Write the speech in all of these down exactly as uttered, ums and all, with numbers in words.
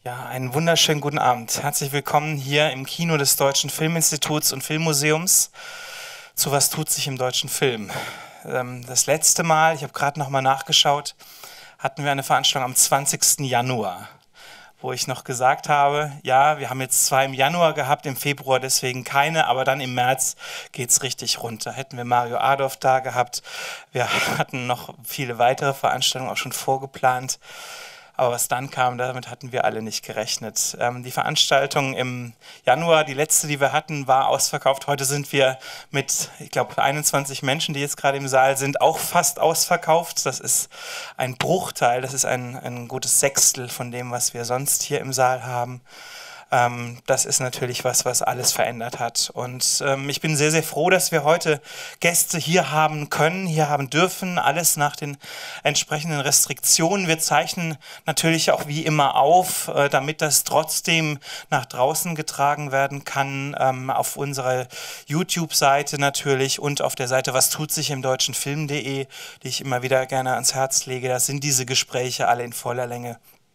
Ja, einen wunderschönen guten Abend. Herzlich willkommen hier im Kino des Deutschen Filminstituts und Filmmuseums zu Was tut sich im deutschen Film. Ähm, das letzte Mal, ich habe gerade noch mal nachgeschaut, hatten wir eine Veranstaltung am zwanzigsten Januar, wo ich noch gesagt habe, ja, wir haben jetzt zwei im Januar gehabt, im Februar deswegen keine, aber dann im März geht es richtig runter. Hätten wir Mario Adorf da gehabt, wir hatten noch viele weitere Veranstaltungen auch schon vorgeplant. Aber was dann kam, damit hatten wir alle nicht gerechnet. Ähm, die Veranstaltung im Januar, die letzte, die wir hatten, war ausverkauft. Heute sind wir mit, ich glaube, einundzwanzig Menschen, die jetzt gerade im Saal sind, auch fast ausverkauft. Das ist ein Bruchteil, das ist ein, ein gutes Sechstel von dem, was wir sonst hier im Saal haben. Ähm, das ist natürlich was, was alles verändert hat. Und ähm, ich bin sehr, sehr froh, dass wir heute Gäste hier haben können, hier haben dürfen, alles nach den entsprechenden Restriktionen. Wir zeichnen natürlich auch wie immer auf, äh, damit das trotzdem nach draußen getragen werden kann, ähm, auf unserer YouTube-Seite natürlich und auf der Seite was tut sich im deutschen Film punkt de, die ich immer wieder gerne ans Herz lege. Da sind diese Gespräche alle in voller Länge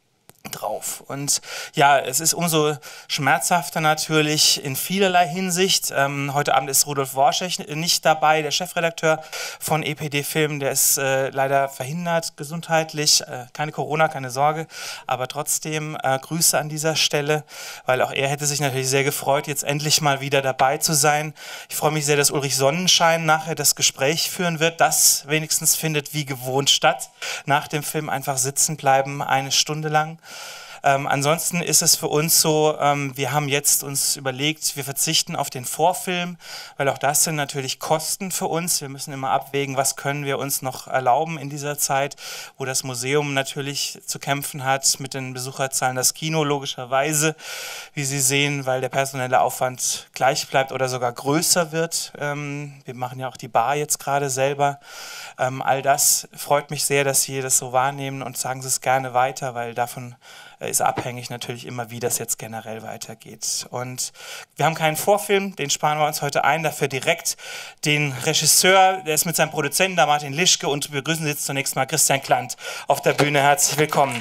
drauf. Und ja, es ist umso schmerzhafter natürlich in vielerlei Hinsicht. Ähm, heute Abend ist Rudolf Worschech nicht dabei, der Chefredakteur von E P D Film, der ist äh, leider verhindert gesundheitlich, äh, keine Corona, keine Sorge, aber trotzdem äh, Grüße an dieser Stelle, weil auch er hätte sich natürlich sehr gefreut, jetzt endlich mal wieder dabei zu sein. Ich freue mich sehr, dass Ulrich Sonnenschein nachher das Gespräch führen wird. Das wenigstens findet wie gewohnt statt. Nach dem Film einfach sitzen bleiben, eine Stunde lang. Ähm, ansonsten ist es für uns so, ähm, wir haben jetzt uns überlegt, wir verzichten auf den Vorfilm, weil auch das sind natürlich Kosten für uns. Wir müssen immer abwägen, was können wir uns noch erlauben in dieser Zeit, wo das Museum natürlich zu kämpfen hat mit den Besucherzahlen, das Kino logischerweise, wie Sie sehen, weil der personelle Aufwand gleich bleibt oder sogar größer wird. Ähm, wir machen ja auch die Bar jetzt gerade selber. Ähm, all das freut mich sehr, dass Sie das so wahrnehmen und sagen Sie es gerne weiter, weil davon ist abhängig natürlich immer, wie das jetzt generell weitergeht. Und wir haben keinen Vorfilm, den sparen wir uns heute ein, dafür direkt den Regisseur, der ist mit seinem Produzenten, da Martin Lischke, und wir begrüßen jetzt zunächst mal Christian Klant auf der Bühne. Herzlich willkommen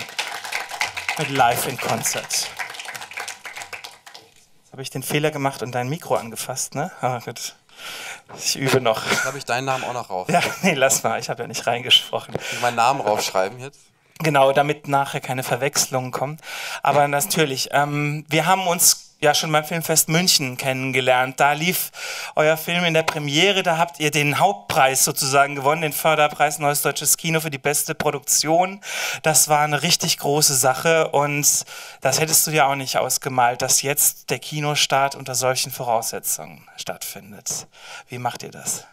mit Live in Concert. Jetzt habe ich den Fehler gemacht und dein Mikro angefasst, ne? Ah, gut. Ich übe noch. Jetzt habe ich deinen Namen auch noch rauf. Ja, nee, lass mal, ich habe ja nicht reingesprochen. Ich will meinen Namen raufschreiben jetzt. Genau, damit nachher keine Verwechslungen kommen. Aber natürlich, ähm, wir haben uns ja schon beim Filmfest München kennengelernt. Da lief euer Film in der Premiere, da habt ihr den Hauptpreis sozusagen gewonnen, den Förderpreis Neues Deutsches Kino für die beste Produktion. Das war eine richtig große Sache und das hättest du dir auch nicht ausgemalt, dass jetzt der Kinostart unter solchen Voraussetzungen stattfindet. Wie macht ihr das?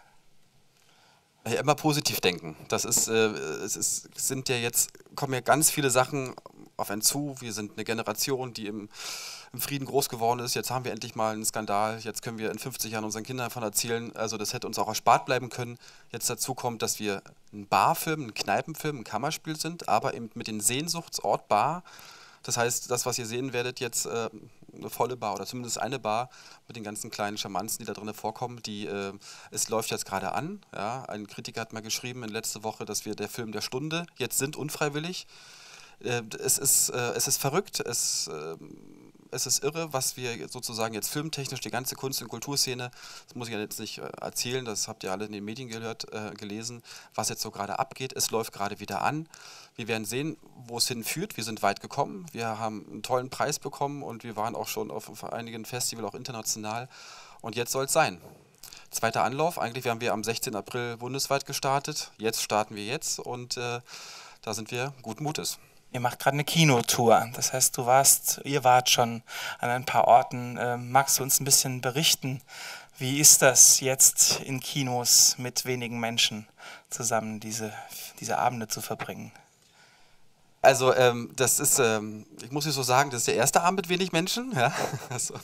Ja, immer positiv denken. Das ist, äh, es ist, sind ja jetzt, kommen ja ganz viele Sachen auf einen zu. Wir sind eine Generation, die im, im Frieden groß geworden ist. Jetzt haben wir endlich mal einen Skandal. Jetzt können wir in fünfzig Jahren unseren Kindern davon erzählen. Also das hätte uns auch erspart bleiben können. Jetzt dazu kommt, dass wir ein Barfilm, ein Kneipenfilm, ein Kammerspiel sind, aber eben mit dem Sehnsuchtsort Bar. Das heißt, das, was ihr sehen werdet, jetzt äh, eine volle Bar oder zumindest eine Bar mit den ganzen kleinen Charmanzen, die da drin vorkommen, die, äh, es läuft jetzt gerade an. Ja? Ein Kritiker hat mal geschrieben in letzter Woche, dass wir der Film der Stunde jetzt sind, unfreiwillig. Äh, es, ist, äh, es ist verrückt, es, äh, es ist irre, was wir sozusagen jetzt filmtechnisch, die ganze Kunst- und Kulturszene, das muss ich ja jetzt nicht äh, erzählen, das habt ihr alle in den Medien gehört, äh, gelesen, was jetzt so gerade abgeht. Es läuft gerade wieder an. Wir werden sehen, wo es hinführt. Wir sind weit gekommen. Wir haben einen tollen Preis bekommen und wir waren auch schon auf, auf einigen Festivals, auch international. Und jetzt soll es sein. Zweiter Anlauf. Eigentlich haben wir am sechzehnten April bundesweit gestartet. Jetzt starten wir jetzt und äh, da sind wir guten Mutes. Ihr macht gerade eine Kinotour. Das heißt, du warst, ihr wart schon an ein paar Orten. Ähm, magst du uns ein bisschen berichten? Wie ist das jetzt in Kinos mit wenigen Menschen zusammen diese, diese Abende zu verbringen? Also ähm, das ist, ähm, ich muss nicht so sagen, das ist der erste Abend mit wenig Menschen. Ja? Also.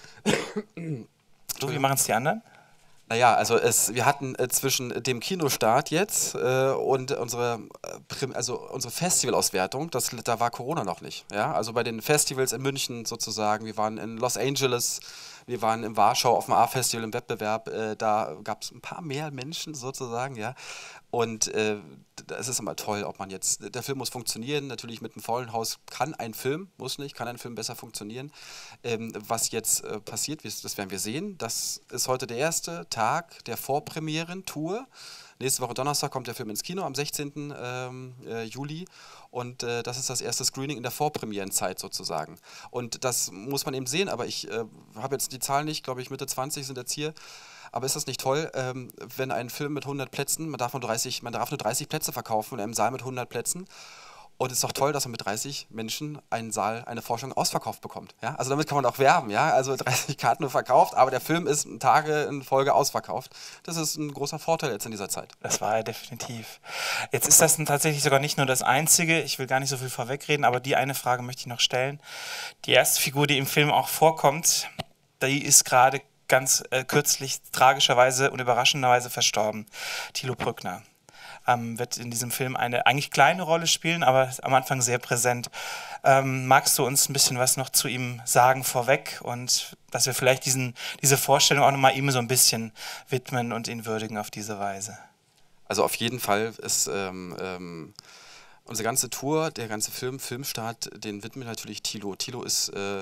So, wie machen es die anderen? Naja, also es, wir hatten äh, zwischen dem Kinostart jetzt äh, und unsere, äh, also unsere Festivalauswertung, das, da war Corona noch nicht. Ja? Also bei den Festivals in München sozusagen, wir waren in Los Angeles, Wir waren in Warschau auf dem A-Festival im Wettbewerb, äh, da gab es ein paar mehr Menschen sozusagen, ja. Und äh, es ist immer toll, ob man jetzt, der Film muss funktionieren, natürlich mit einem vollen Haus kann ein Film, muss nicht, kann ein Film besser funktionieren. Ähm, was jetzt äh, passiert, das werden wir sehen. Das ist heute der erste Tag der Vorpremieren-Tour. Nächste Woche Donnerstag kommt der Film ins Kino am sechzehnten Ähm, äh, Juli und äh, das ist das erste Screening in der Vorpremierenzeit sozusagen. Und das muss man eben sehen, aber ich äh, habe jetzt die Zahlen nicht, glaube ich Mitte zwanzig sind jetzt hier. Aber ist das nicht toll, ähm, wenn ein Film mit hundert Plätzen, man darf, nur dreißig, man darf nur dreißig Plätze verkaufen in einem Saal mit hundert Plätzen. Und es ist doch toll, dass man mit dreißig Menschen einen Saal, eine Vorstellung ausverkauft bekommt. Ja? Also damit kann man auch werben. Ja? Also dreißig Karten nur verkauft, aber der Film ist Tage in Folge ausverkauft. Das ist ein großer Vorteil jetzt in dieser Zeit. Das war er definitiv. Jetzt ist das tatsächlich sogar nicht nur das Einzige. Ich will gar nicht so viel vorwegreden, aber die eine Frage möchte ich noch stellen. Die erste Figur, die im Film auch vorkommt, die ist gerade ganz äh, kürzlich tragischerweise und überraschenderweise verstorben. Thilo Brückner. Ähm, wird in diesem Film eine eigentlich kleine Rolle spielen, aber am Anfang sehr präsent. Ähm, magst du uns ein bisschen was noch zu ihm sagen vorweg und dass wir vielleicht diesen, diese Vorstellung auch nochmal ihm so ein bisschen widmen und ihn würdigen auf diese Weise? Also auf jeden Fall ist ähm, ähm, unsere ganze Tour, der ganze Film, Filmstart, den widmen wir natürlich Thilo. Thilo ist äh,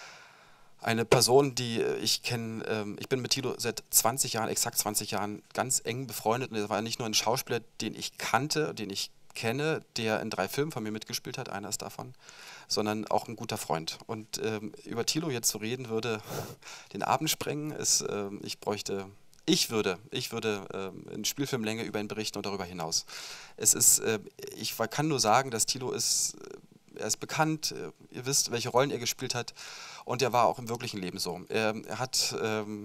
eine Person, die ich kenne, ähm, ich bin mit Thilo seit zwanzig Jahren, exakt zwanzig Jahren, ganz eng befreundet. Und er war nicht nur ein Schauspieler, den ich kannte, den ich kenne, der in drei Filmen von mir mitgespielt hat, einer ist davon, sondern auch ein guter Freund. Und ähm, über Thilo jetzt zu reden, würde den Abend sprengen. Ist, ähm, ich bräuchte, ich würde, ich würde ähm, in Spielfilmlänge über ihn berichten und darüber hinaus. Es ist, äh, ich kann nur sagen, dass Thilo ist, er ist bekannt, ihr wisst, welche Rollen er gespielt hat. Und er war auch im wirklichen Leben so. Er, er hat ähm,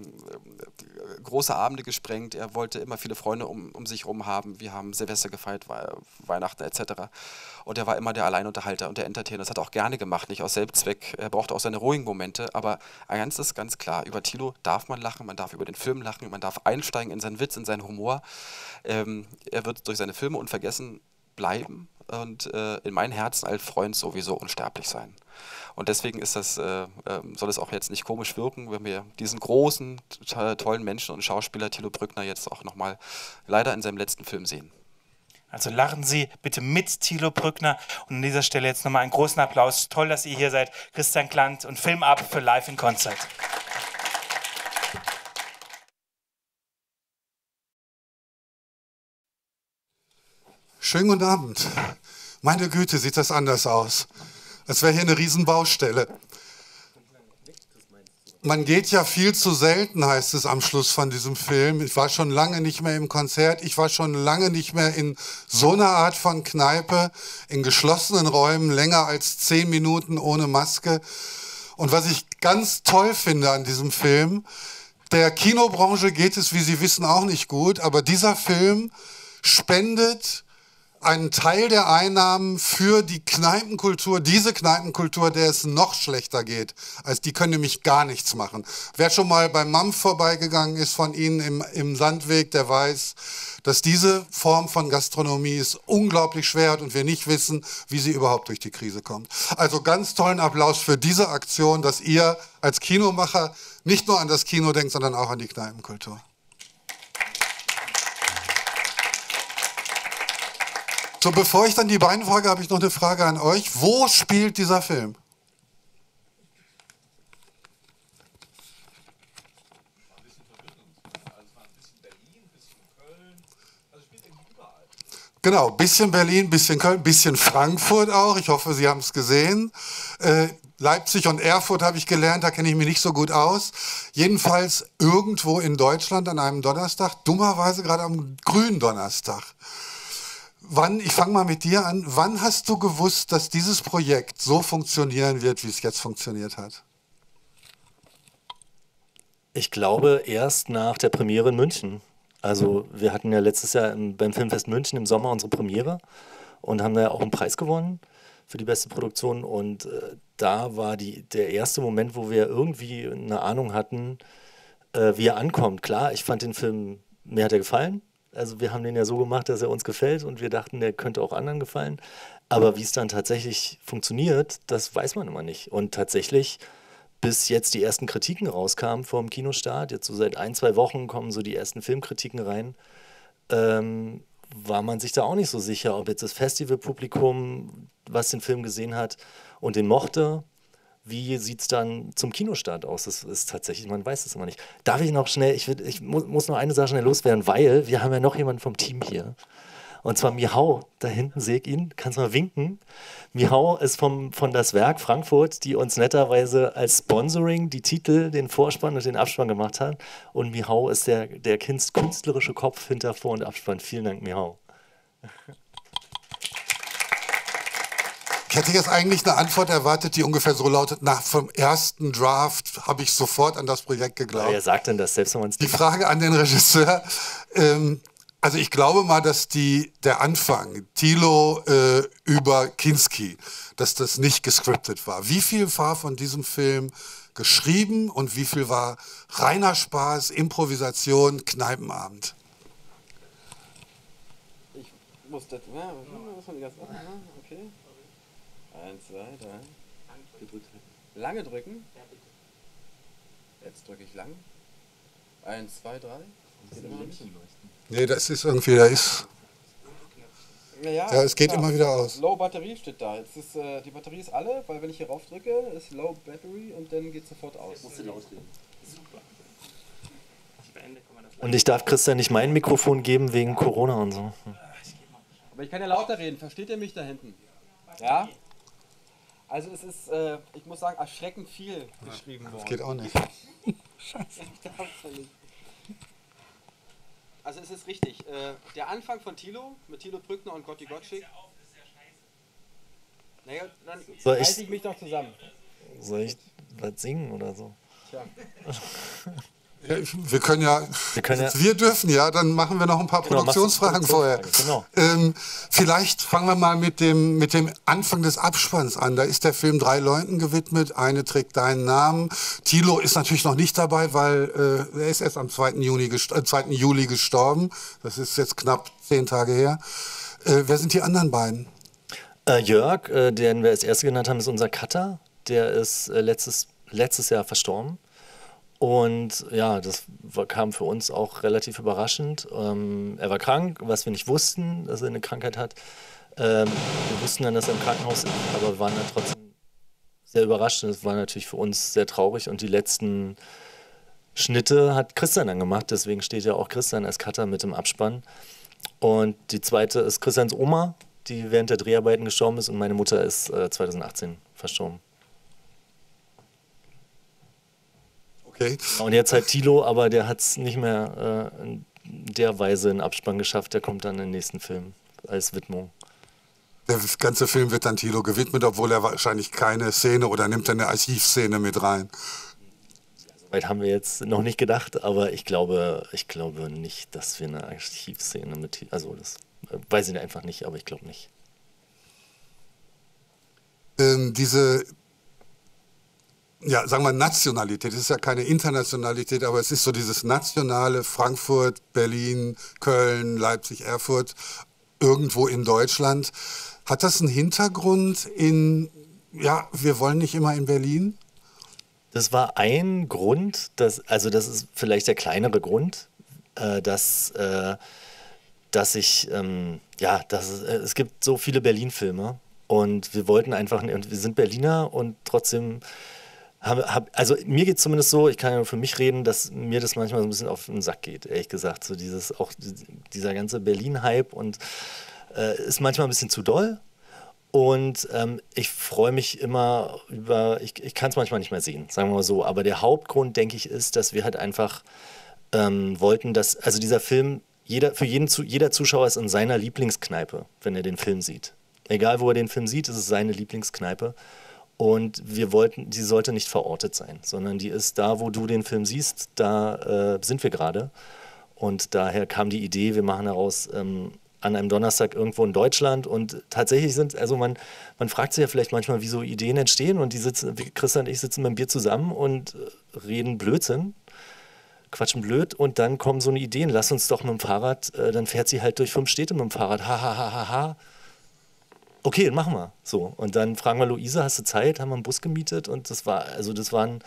große Abende gesprengt, er wollte immer viele Freunde um, um sich herum haben. Wir haben Silvester gefeiert, Weihnachten et cetera. Und er war immer der Alleinunterhalter und der Entertainer. Das hat er auch gerne gemacht, nicht aus Selbstzweck. Er brauchte auch seine ruhigen Momente. Aber eins ist ganz klar, über Thilo darf man lachen, man darf über den Film lachen, man darf einsteigen in seinen Witz, in seinen Humor. Ähm, er wird durch seine Filme unvergessen bleiben und äh, in meinem Herzen als Freund sowieso unsterblich sein. Und deswegen ist das, äh, äh, soll es auch jetzt nicht komisch wirken, wenn wir diesen großen, tollen Menschen und Schauspieler Thilo Brückner jetzt auch nochmal leider in seinem letzten Film sehen. Also lachen Sie bitte mit Thilo Brückner und an dieser Stelle jetzt nochmal einen großen Applaus. Toll, dass ihr hier seid. Christian Klant und Film ab für Live in Concert. Schönen guten Abend. Meine Güte, sieht das anders aus. Als wäre hier eine Riesenbaustelle. Man geht ja viel zu selten, heißt es am Schluss von diesem Film. Ich war schon lange nicht mehr im Konzert, ich war schon lange nicht mehr in so einer Art von Kneipe, in geschlossenen Räumen, länger als zehn Minuten ohne Maske. Und was ich ganz toll finde an diesem Film, der Kinobranche geht es, wie Sie wissen, auch nicht gut, aber dieser Film spendet einen Teil der Einnahmen für die Kneipenkultur, diese Kneipenkultur, der es noch schlechter geht. Also die können nämlich gar nichts machen. Wer schon mal beim Mampf vorbeigegangen ist von Ihnen im, im Sandweg, der weiß, dass diese Form von Gastronomie es unglaublich schwer hat und wir nicht wissen, wie sie überhaupt durch die Krise kommt. Also ganz tollen Applaus für diese Aktion, dass ihr als Kinomacher nicht nur an das Kino denkt, sondern auch an die Kneipenkultur. So, bevor ich dann die beiden frage, habe ich noch eine Frage an euch. Wo spielt dieser Film? Genau, bisschen Berlin, bisschen Köln, bisschen Frankfurt auch. Ich hoffe, Sie haben es gesehen. Äh, Leipzig und Erfurt habe ich gelernt, da kenne ich mich nicht so gut aus. Jedenfalls irgendwo in Deutschland an einem Donnerstag, dummerweise gerade am Gründonnerstag. Wann, ich fange mal mit dir an, wann hast du gewusst, dass dieses Projekt so funktionieren wird, wie es jetzt funktioniert hat? Ich glaube erst nach der Premiere in München. Also wir hatten ja letztes Jahr im, beim Filmfest München im Sommer unsere Premiere und haben da ja auch einen Preis gewonnen für die beste Produktion. Und äh, da war die, der erste Moment, wo wir irgendwie eine Ahnung hatten, äh, wie er ankommt. Klar, ich fand den Film, mir hat er gefallen. Also wir haben den ja so gemacht, dass er uns gefällt und wir dachten, der könnte auch anderen gefallen. Aber wie es dann tatsächlich funktioniert, das weiß man immer nicht. Und tatsächlich bis jetzt die ersten Kritiken rauskamen vom Kinostart, jetzt so seit ein, zwei Wochen kommen so die ersten Filmkritiken rein, ähm, war man sich da auch nicht so sicher, ob jetzt das Festivalpublikum, was den Film gesehen hat und den mochte, wie sieht es dann zum Kinostart aus? Das ist tatsächlich, man weiß es immer nicht. Darf ich noch schnell, ich, will, ich mu muss noch eine Sache schnell loswerden, weil wir haben ja noch jemanden vom Team hier. Und zwar Mihau, da hinten sehe ich ihn, kannst du mal winken. Mihau ist vom, von Das Werk Frankfurt, die uns netterweise als Sponsoring die Titel, den Vorspann und den Abspann gemacht hat. Und Mihau ist der, der künstlerische Kopf hinter Vor- und Abspann. Vielen Dank, Mihau. Ich hätte jetzt eigentlich eine Antwort erwartet, die ungefähr so lautet, nach vom ersten Draft habe ich sofort an das Projekt geglaubt. Ja, wer sagt denn das, selbst wenn man es Die Frage an den Regisseur, ähm, also ich glaube mal, dass die, der Anfang, Thilo äh, über Kinski, dass das nicht gescriptet war. Wie viel war von diesem Film geschrieben und wie viel war reiner Spaß, Improvisation, Kneipenabend? Ich muss das, ja, muss man die ganze, okay. Eins, zwei, drei. Lange drücken. Jetzt drücke ich lang. Eins, zwei, drei. Geht immer nicht. Nee, das ist irgendwie, da ist, Ja, ja, ja, es geht klar. immer wieder aus. Low Batterie steht da. Jetzt ist, äh, die Batterie ist alle, weil wenn ich hier rauf drücke, ist Low Battery und dann geht sofort aus. Und ich darf Christian nicht mein Mikrofon geben wegen Corona und so. Aber ich kann ja lauter reden. Versteht ihr mich da hinten? Ja? Also es ist, äh, ich muss sagen, erschreckend viel geschrieben worden. Das geht auch nicht. Scheiße. Also es ist richtig. Äh, der Anfang von Thilo, mit Thilo Brückner und Gotti Gottschalk. Naja, dann Soll reiße ich- ich mich doch zusammen. Soll ich was singen oder so? Tja. Ja, wir können ja, Wir können ja- wir dürfen ja, dann machen wir noch ein paar Genau, machst du Produktionsfragen vorher. Produktionsfragen, Ähm, vielleicht fangen wir mal mit dem, mit dem Anfang des Abspanns an. Da ist der Film drei Leuten gewidmet, eine trägt deinen Namen. Thilo ist natürlich noch nicht dabei, weil äh, er ist erst am zweiten Juni gest- äh, zweiten Juli gestorben. Das ist jetzt knapp zehn Tage her. Äh, wer sind die anderen beiden? Äh, Jörg, äh, den wir als Erste genannt haben, ist unser Cutter. Der ist äh, letztes, letztes Jahr verstorben. Und ja, das war, kam für uns auch relativ überraschend. Ähm, er war krank, was wir nicht wussten, dass er eine Krankheit hat. Ähm, wir wussten dann, dass er im Krankenhaus ist, aber waren dann trotzdem sehr überrascht. Und es war natürlich für uns sehr traurig. Und die letzten Schnitte hat Christian dann gemacht. Deswegen steht ja auch Christian als Cutter mit im Abspann. Und die zweite ist Christians Oma, die während der Dreharbeiten gestorben ist. Und meine Mutter ist äh, zweitausendachtzehn verstorben. Okay. Und jetzt halt Thilo, aber der hat es nicht mehr äh, in der Weise in den Abspann geschafft. Der kommt dann in den nächsten Film als Widmung. Der ganze Film wird dann Thilo gewidmet, obwohl er wahrscheinlich keine Szene oder nimmt er eine Archivszene mit rein. Soweit haben wir jetzt noch nicht gedacht, aber ich glaube, ich glaube nicht, dass wir eine Archivszene mit, also das äh, weiß ich einfach nicht, aber ich glaube nicht. Ähm, diese, ja, sagen wir Nationalität, es ist ja keine Internationalität, aber es ist so dieses nationale Frankfurt, Berlin, Köln, Leipzig, Erfurt, irgendwo in Deutschland. Hat das einen Hintergrund in, ja, wir wollen nicht immer in Berlin? Das war ein Grund, dass, also das ist vielleicht der kleinere Grund, äh, dass, äh, dass ich, ähm, ja, dass es, äh, es gibt so viele Berlin-Filme und wir wollten einfach, und wir sind Berliner und trotzdem, haben, hab, also mir geht es zumindest so, ich kann ja nur für mich reden, dass mir das manchmal so ein bisschen auf den Sack geht, ehrlich gesagt, so dieses, auch dieser ganze Berlin-Hype und äh, ist manchmal ein bisschen zu doll. Und ähm, ich freue mich immer über, ich, ich kann es manchmal nicht mehr sehen, sagen wir mal so. Aber der Hauptgrund, denke ich, ist, dass wir halt einfach ähm, wollten, dass, also dieser Film, jeder, für jeden, jeder Zuschauer ist in seiner Lieblingskneipe, wenn er den Film sieht. Egal, wo er den Film sieht, ist es seine Lieblingskneipe. Und wir wollten, die sollte nicht verortet sein, sondern die ist da, wo du den Film siehst, da äh, sind wir gerade. Und daher kam die Idee, wir machen daraus ähm, an einem Donnerstag irgendwo in Deutschland und tatsächlich sind, also man, man fragt sich ja vielleicht manchmal, wie so Ideen entstehen und die sitzen, Christian und ich sitzen beim Bier zusammen und reden Blödsinn, quatschen blöd und dann kommen so eine Ideen, lass uns doch mit dem Fahrrad, äh, dann fährt sie halt durch fünf Städte mit dem Fahrrad, ha ha ha ha ha. okay, dann machen wir. So. Und dann fragen wir Luise, hast du Zeit? Haben wir einen Bus gemietet und das war, also das waren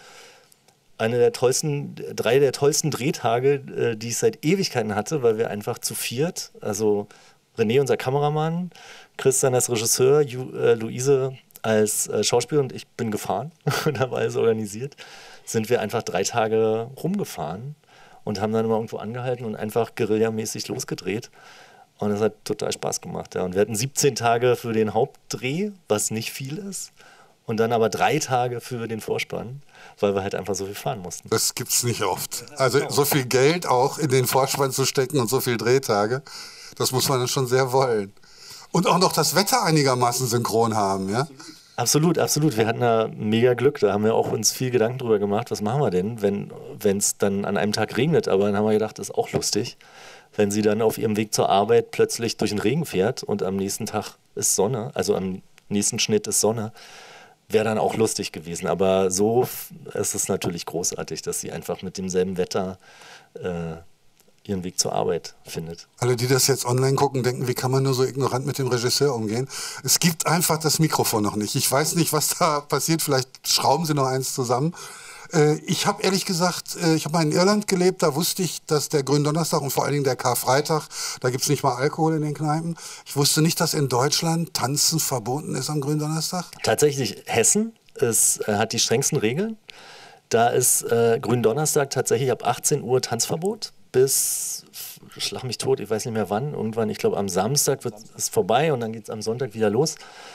eine der tollsten, drei der tollsten Drehtage, äh, die ich seit Ewigkeiten hatte, weil wir einfach zu viert, also René, unser Kameramann, Christian als Regisseur, Ju, äh, Luise als äh, Schauspieler und ich bin gefahren und habe alles organisiert, sind wir einfach drei Tage rumgefahren und haben dann immer irgendwo angehalten und einfach guerillamäßig losgedreht. Und das hat total Spaß gemacht. Ja. Und wir hatten siebzehn Tage für den Hauptdreh, was nicht viel ist. Und dann aber drei Tage für den Vorspann, weil wir halt einfach so viel fahren mussten. Das gibt's nicht oft. Also so viel Geld auch in den Vorspann zu stecken und so viele Drehtage, das muss man dann schon sehr wollen. Und auch noch das Wetter einigermaßen synchron haben, ja? Absolut, absolut. Wir hatten da mega Glück. Da haben wir auch uns viel Gedanken drüber gemacht, was machen wir denn, wenn es dann an einem Tag regnet. Aber dann haben wir gedacht, das ist auch lustig, wenn sie dann auf ihrem Weg zur Arbeit plötzlich durch den Regen fährt und am nächsten Tag ist Sonne, also am nächsten Schnitt ist Sonne. Wäre dann auch lustig gewesen. Aber so ist es natürlich großartig, dass sie einfach mit demselben Wetter äh, ihren Weg zur Arbeit findet. Alle, die das jetzt online gucken, denken, wie kann man nur so ignorant mit dem Regisseur umgehen? Es gibt einfach das Mikrofon noch nicht. Ich weiß nicht, was da passiert. Vielleicht schrauben sie noch eins zusammen. Äh, ich habe ehrlich gesagt, äh, ich habe mal in Irland gelebt, da wusste ich, dass der Gründonnerstag und vor allen Dingen der Karfreitag, da gibt es nicht mal Alkohol in den Kneipen. Ich wusste nicht, dass in Deutschland Tanzen verboten ist am Gründonnerstag. Tatsächlich, Hessen ist, äh, hat die strengsten Regeln. Da ist äh, Gründonnerstag tatsächlich ab achtzehn Uhr Tanzverbot bis, schlag mich tot, ich weiß nicht mehr wann, irgendwann, ich glaube am Samstag wird es vorbei und dann geht es am Sonntag wieder los.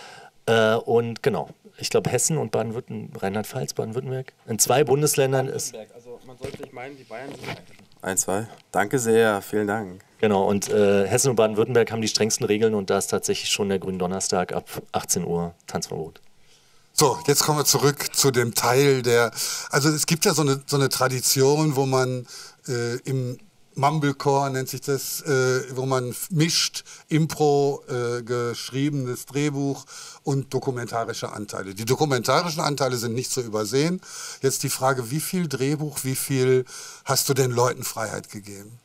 Äh, und genau, ich glaube Hessen und Baden-Württemberg, Rheinland-Pfalz, Baden-Württemberg, in zwei Bundesländern ist... Also man sollte nicht meinen, die Bayern sind... Ein, zwei. Danke sehr, vielen Dank. Genau, und äh, Hessen und Baden-Württemberg haben die strengsten Regeln und da ist tatsächlich schon der Gründonnerstag ab achtzehn Uhr Tanzverbot. So, jetzt kommen wir zurück zu dem Teil der... Also es gibt ja so eine, so eine Tradition, wo man äh, im Mumblecore nennt sich das, äh, wo man mischt Impro, äh, geschriebenes Drehbuch und dokumentarische Anteile. Die dokumentarischen Anteile sind nicht zu übersehen. Jetzt die Frage, wie viel Drehbuch, wie viel hast du den Leuten Freiheit gegeben?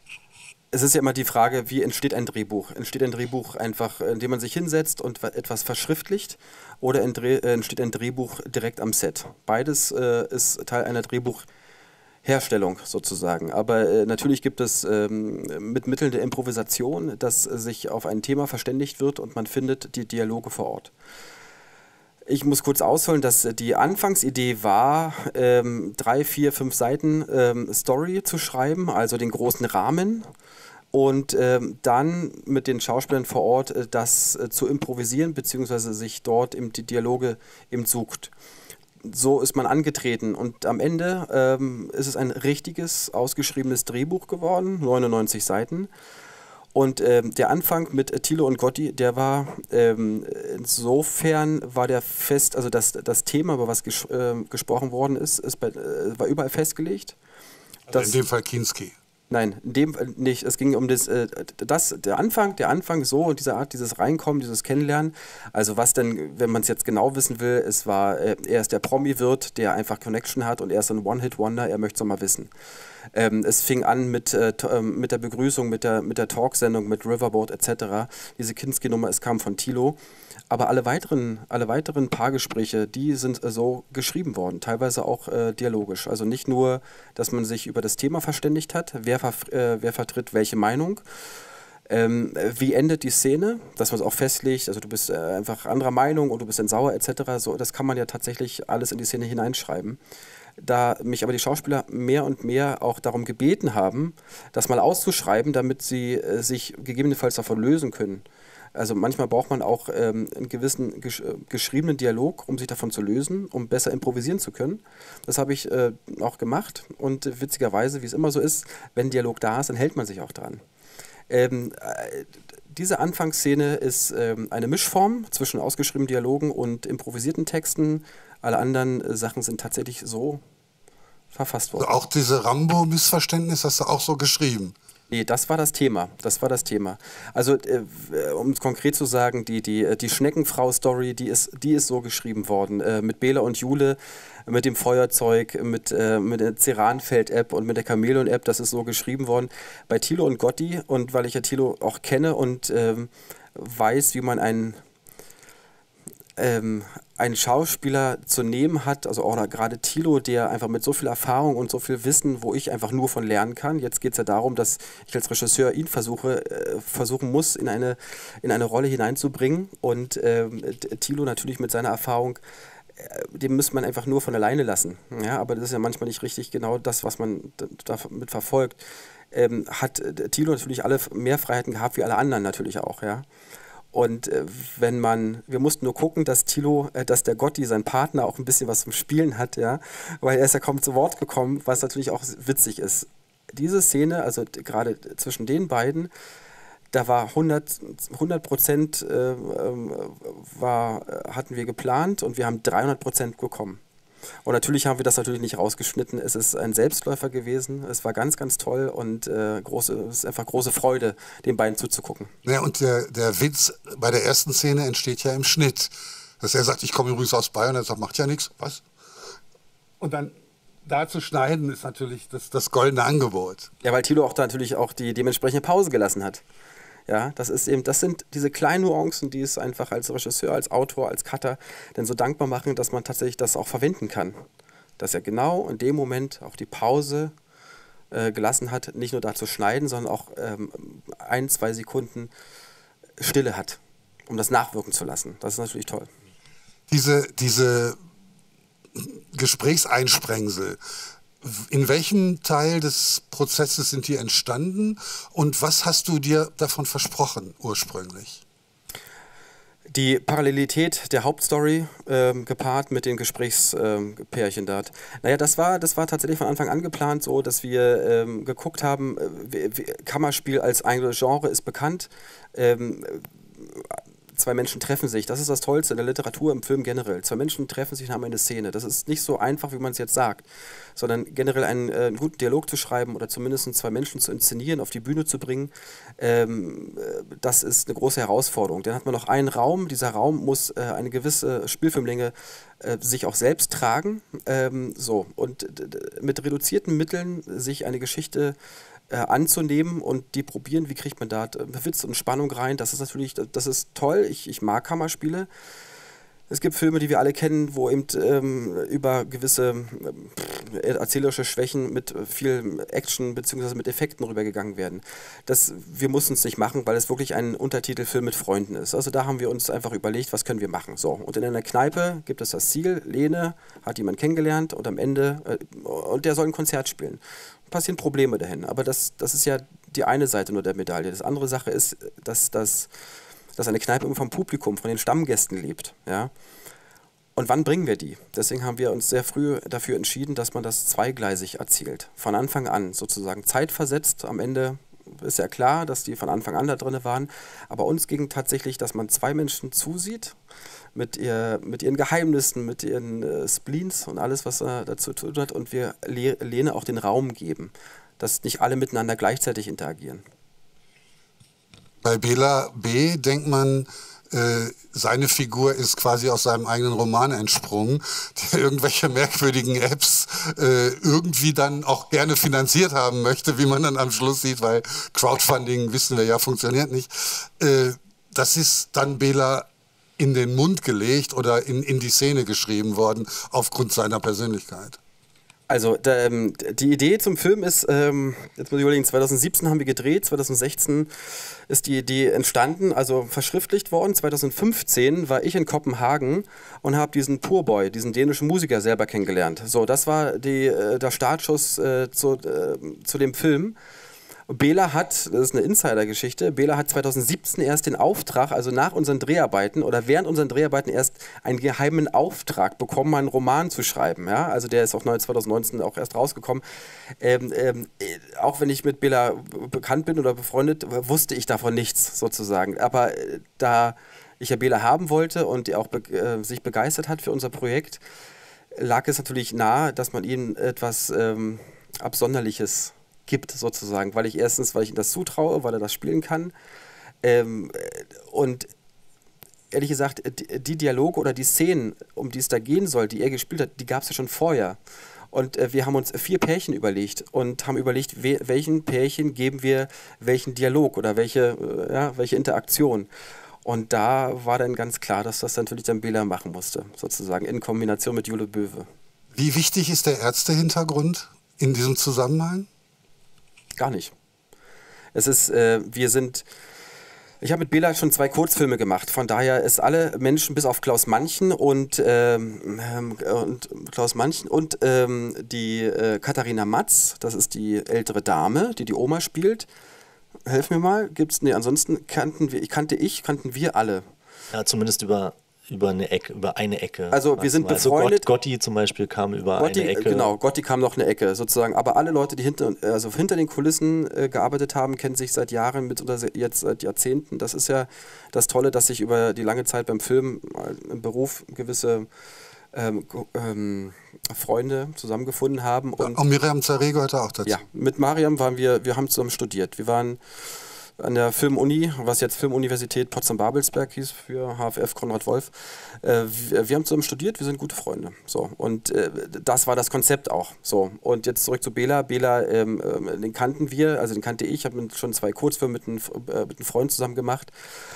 Es ist ja immer die Frage, wie entsteht ein Drehbuch? Entsteht ein Drehbuch einfach, indem man sich hinsetzt und etwas verschriftlicht, oder entsteht ein Drehbuch direkt am Set? Beides äh, ist Teil einer Drehbuchherstellung sozusagen. Aber äh, natürlich gibt es ähm, mit Mitteln der Improvisation, dass sich auf ein Thema verständigt wird und man findet die Dialoge vor Ort. Ich muss kurz ausholen, dass die Anfangsidee war, ähm, drei, vier, fünf Seiten ähm, Story zu schreiben, also den großen Rahmen. Und ähm, dann mit den Schauspielern vor Ort äh, das äh, zu improvisieren, beziehungsweise sich dort eben die Dialoge eben sucht. So ist man angetreten und am Ende ähm, ist es ein richtiges, ausgeschriebenes Drehbuch geworden, neunundneunzig Seiten. Und ähm, der Anfang mit äh, Thilo und Gotti, der war, ähm, insofern war der fest, also das, das Thema, über was ges äh, gesprochen worden ist, ist bei, äh, war überall festgelegt. Also in dem Fall Kinski. Nein, in dem nicht. Es ging um das, äh, das, der Anfang, der Anfang so und diese Art, dieses Reinkommen, dieses Kennenlernen. Also was denn, wenn man es jetzt genau wissen will, es war, äh, er ist der Promi-Wirt, der einfach Connection hat und er ist ein One-Hit-Wonder, er möchte es mal wissen. Ähm, es fing an mit, äh, mit der Begrüßung, mit der, mit der Talksendung, mit Riverboat et cetera. Diese Kinski-Nummer, es kam von Thilo. Aber alle weiteren, alle weiteren Paargespräche, die sind äh, so geschrieben worden, teilweise auch äh, dialogisch. Also nicht nur, dass man sich über das Thema verständigt hat, wer, ver äh, wer vertritt welche Meinung, ähm, wie endet die Szene, dass man es auch festlegt, also du bist äh, einfach anderer Meinung und du bist dann sauer et cetera. So, das kann man ja tatsächlich alles in die Szene hineinschreiben. Da mich aber die Schauspieler mehr und mehr auch darum gebeten haben, das mal auszuschreiben, damit sie äh, sich gegebenenfalls davon lösen können. Also manchmal braucht man auch ähm, einen gewissen gesch äh, geschriebenen Dialog, um sich davon zu lösen, um besser improvisieren zu können. Das habe ich äh, auch gemacht und äh, witzigerweise, wie es immer so ist, wenn ein Dialog da ist, dann hält man sich auch dran. Ähm, äh, diese Anfangsszene ist ähm, eine Mischform zwischen ausgeschriebenen Dialogen und improvisierten Texten. Alle anderen äh, Sachen sind tatsächlich so verfasst worden. Also auch diese Rambo-Missverständnis hast du auch so geschrieben? Nee, das war das Thema. Das war das Thema. Also, äh, um es konkret zu sagen, die, die, die Schneckenfrau-Story, die ist, die ist so geschrieben worden. Äh, mit Bela und Jule, mit dem Feuerzeug, mit, äh, mit der Ceranfeld-App und mit der Chamäleon-App, das ist so geschrieben worden. Bei Thilo und Gotti, und weil ich ja Thilo auch kenne und ähm, weiß, wie man einen ähm, einen Schauspieler zu nehmen hat, also auch gerade Thilo, der einfach mit so viel Erfahrung und so viel Wissen, wo ich einfach nur von lernen kann. Jetzt geht es ja darum, dass ich als Regisseur ihn versuche, äh, versuchen muss, in eine, in eine Rolle hineinzubringen. Und ähm, Thilo natürlich mit seiner Erfahrung, äh, dem müsste man einfach nur von alleine lassen. Ja, aber das ist ja manchmal nicht richtig genau das, was man damit verfolgt. Ähm, hat äh, Thilo natürlich alle mehr Freiheiten gehabt wie alle anderen natürlich auch, ja. Und äh, wenn man, wir mussten nur gucken, dass Thilo, äh, dass der Gotti, sein Partner, auch ein bisschen was zum Spielen hat, ja, weil er ist ja kaum zu Wort gekommen, was natürlich auch witzig ist. Diese Szene, also gerade zwischen den beiden, da war hundert Prozent äh, war, hatten wir geplant und wir haben dreihundert Prozent bekommen. Und natürlich haben wir das natürlich nicht rausgeschnitten. Es ist ein Selbstläufer gewesen. Es war ganz, ganz toll und äh, große, es ist einfach große Freude, den beiden zuzugucken. Ja, und der, der Witz bei der ersten Szene entsteht ja im Schnitt. Dass er sagt, ich komme übrigens aus Bayern. Er sagt, macht ja nichts. Was? Und dann da zu schneiden ist natürlich das, das goldene Angebot. Ja, weil Thilo auch da natürlich auch die dementsprechende Pause gelassen hat. Ja, das ist eben, das sind diese kleinen Nuancen, die es einfach als Regisseur, als Autor, als Cutter denn so dankbar machen, dass man tatsächlich das auch verwenden kann. Dass er genau in dem Moment auch die Pause äh, gelassen hat, nicht nur da zu schneiden, sondern auch ähm, ein, zwei Sekunden Stille hat, um das nachwirken zu lassen. Das ist natürlich toll. Diese, diese Gesprächseinsprengsel, in welchem Teil des Prozesses sind die entstanden und was hast du dir davon versprochen ursprünglich? Die Parallelität der Hauptstory ähm, gepaart mit den Gesprächspärchen ähm, dort. Naja, das war, das war tatsächlich von Anfang an geplant so, dass wir ähm, geguckt haben, wie, wie, Kammerspiel als ein Genre ist bekannt. Ähm, Zwei Menschen treffen sich, das ist das Tollste in der Literatur, im Film generell. Zwei Menschen treffen sich und haben eine Szene. Das ist nicht so einfach, wie man es jetzt sagt, sondern generell einen, äh, einen guten Dialog zu schreiben oder zumindest zwei Menschen zu inszenieren, auf die Bühne zu bringen, ähm, das ist eine große Herausforderung. Dann hat man noch einen Raum, dieser Raum muss äh, eine gewisse Spielfilmlänge äh, sich auch selbst tragen. Ähm, so. Und mit reduzierten Mitteln sich eine Geschichte Äh, anzunehmen und die probieren, wie kriegt man da äh, Witz und Spannung rein. Das ist natürlich, das ist toll. Ich, ich mag Kammerspiele. Es gibt Filme, die wir alle kennen, wo eben ähm, über gewisse äh, erzählerische Schwächen mit viel Action bzw. mit Effekten rübergegangen werden. Das, wir mussten es nicht machen, weil es wirklich ein Untertitelfilm mit Freunden ist. Also da haben wir uns einfach überlegt, was können wir machen. So, und in einer Kneipe gibt es das Ziel, Lene hat jemanden kennengelernt und am Ende, äh, und der soll ein Konzert spielen. Passieren Probleme dahin, aber das, das ist ja die eine Seite nur der Medaille. Das andere Sache ist, dass, dass, dass eine Kneipe immer vom Publikum, von den Stammgästen lebt. Ja? Und wann bringen wir die? Deswegen haben wir uns sehr früh dafür entschieden, dass man das zweigleisig erzielt. Von Anfang an sozusagen zeitversetzt. Am Ende ist ja klar, dass die von Anfang an da drin waren. Aber uns ging tatsächlich, dass man zwei Menschen zusieht, mit, ihr, mit ihren Geheimnissen, mit ihren äh, Spleens und alles, was er dazu tut hat. Und wir Le Lene auch den Raum geben, dass nicht alle miteinander gleichzeitig interagieren. Bei Bela B. denkt man, äh, seine Figur ist quasi aus seinem eigenen Roman entsprungen, der irgendwelche merkwürdigen Apps äh, irgendwie dann auch gerne finanziert haben möchte, wie man dann am Schluss sieht, weil Crowdfunding, wissen wir ja, funktioniert nicht. Äh, das ist dann Bela in den Mund gelegt oder in, in die Szene geschrieben worden, aufgrund seiner Persönlichkeit. Also da, ähm, die Idee zum Film ist, ähm, jetzt muss ich überlegen, zwanzig siebzehn haben wir gedreht, zwanzig sechzehn ist die Idee entstanden, also verschriftlicht worden. zwanzig fünfzehn war ich in Kopenhagen und habe diesen Poorboy, diesen dänischen Musiker selber kennengelernt. So, das war die, äh, der Startschuss äh, zu, äh, zu dem Film. Bela hat, das ist eine Insider-Geschichte, Bela hat zwanzig siebzehn erst den Auftrag, also nach unseren Dreharbeiten oder während unseren Dreharbeiten erst einen geheimen Auftrag bekommen, einen Roman zu schreiben. Ja? Also der ist auch zwanzig neunzehn auch erst rausgekommen. Ähm, ähm, auch wenn ich mit Bela bekannt bin oder befreundet, wusste ich davon nichts sozusagen. Aber äh, da ich ja Bela haben wollte und er auch be äh, sich begeistert hat für unser Projekt, lag es natürlich nahe, dass man ihm etwas ähm, Absonderliches gibt sozusagen, weil ich erstens, weil ich ihm das zutraue, weil er das spielen kann ähm, und ehrlich gesagt, die, die Dialoge oder die Szenen, um die es da gehen soll, die er gespielt hat, die gab es ja schon vorher und äh, wir haben uns vier Pärchen überlegt und haben überlegt, we welchen Pärchen geben wir welchen Dialog oder welche, äh, ja, welche Interaktion Und da war dann ganz klar, dass das natürlich dann Bela machen musste, sozusagen, in Kombination mit Jule Böwe. Wie wichtig ist der Ärztehintergrund in diesem Zusammenhang? Gar nicht. Es ist, äh, wir sind, ich habe mit Bela schon zwei Kurzfilme gemacht, von daher ist alle Menschen, bis auf Klaus Manchen und, ähm, und Klaus Manchen und ähm, die äh, Katharina Matz, das ist die ältere Dame, die die Oma spielt. Helf mir mal, gibt's, nee, ansonsten kannten wir, ich kannte ich, kannten wir alle. Ja, zumindest über, über eine Ecke, über eine Ecke. Also wir sind also befreundet. Gott, Gotti zum Beispiel kam über Gotti, eine Ecke. Genau, Gotti kam noch eine Ecke sozusagen. Aber alle Leute, die hinter, also hinter den Kulissen äh, gearbeitet haben, kennen sich seit Jahren, mit oder jetzt seit Jahrzehnten. Das ist ja das Tolle, dass sich über die lange Zeit beim Film äh, im Beruf gewisse ähm, ähm, Freunde zusammengefunden haben. Und, und Miriam Zareh gehört auch dazu. Ja, mit Mariam waren wir, wir haben zusammen studiert. Wir waren an der Filmuni, was jetzt Filmuniversität Potsdam-Babelsberg hieß, für H F F Konrad Wolf. Äh, wir, wir haben zusammen studiert, wir sind gute Freunde. So. Und äh, das war das Konzept auch. So. Und jetzt zurück zu Bela. Bela, ähm, äh, den kannten wir, also den kannte ich, ich habe schon zwei Kurzfilme mit, ein, äh, mit einem Freund zusammen gemacht.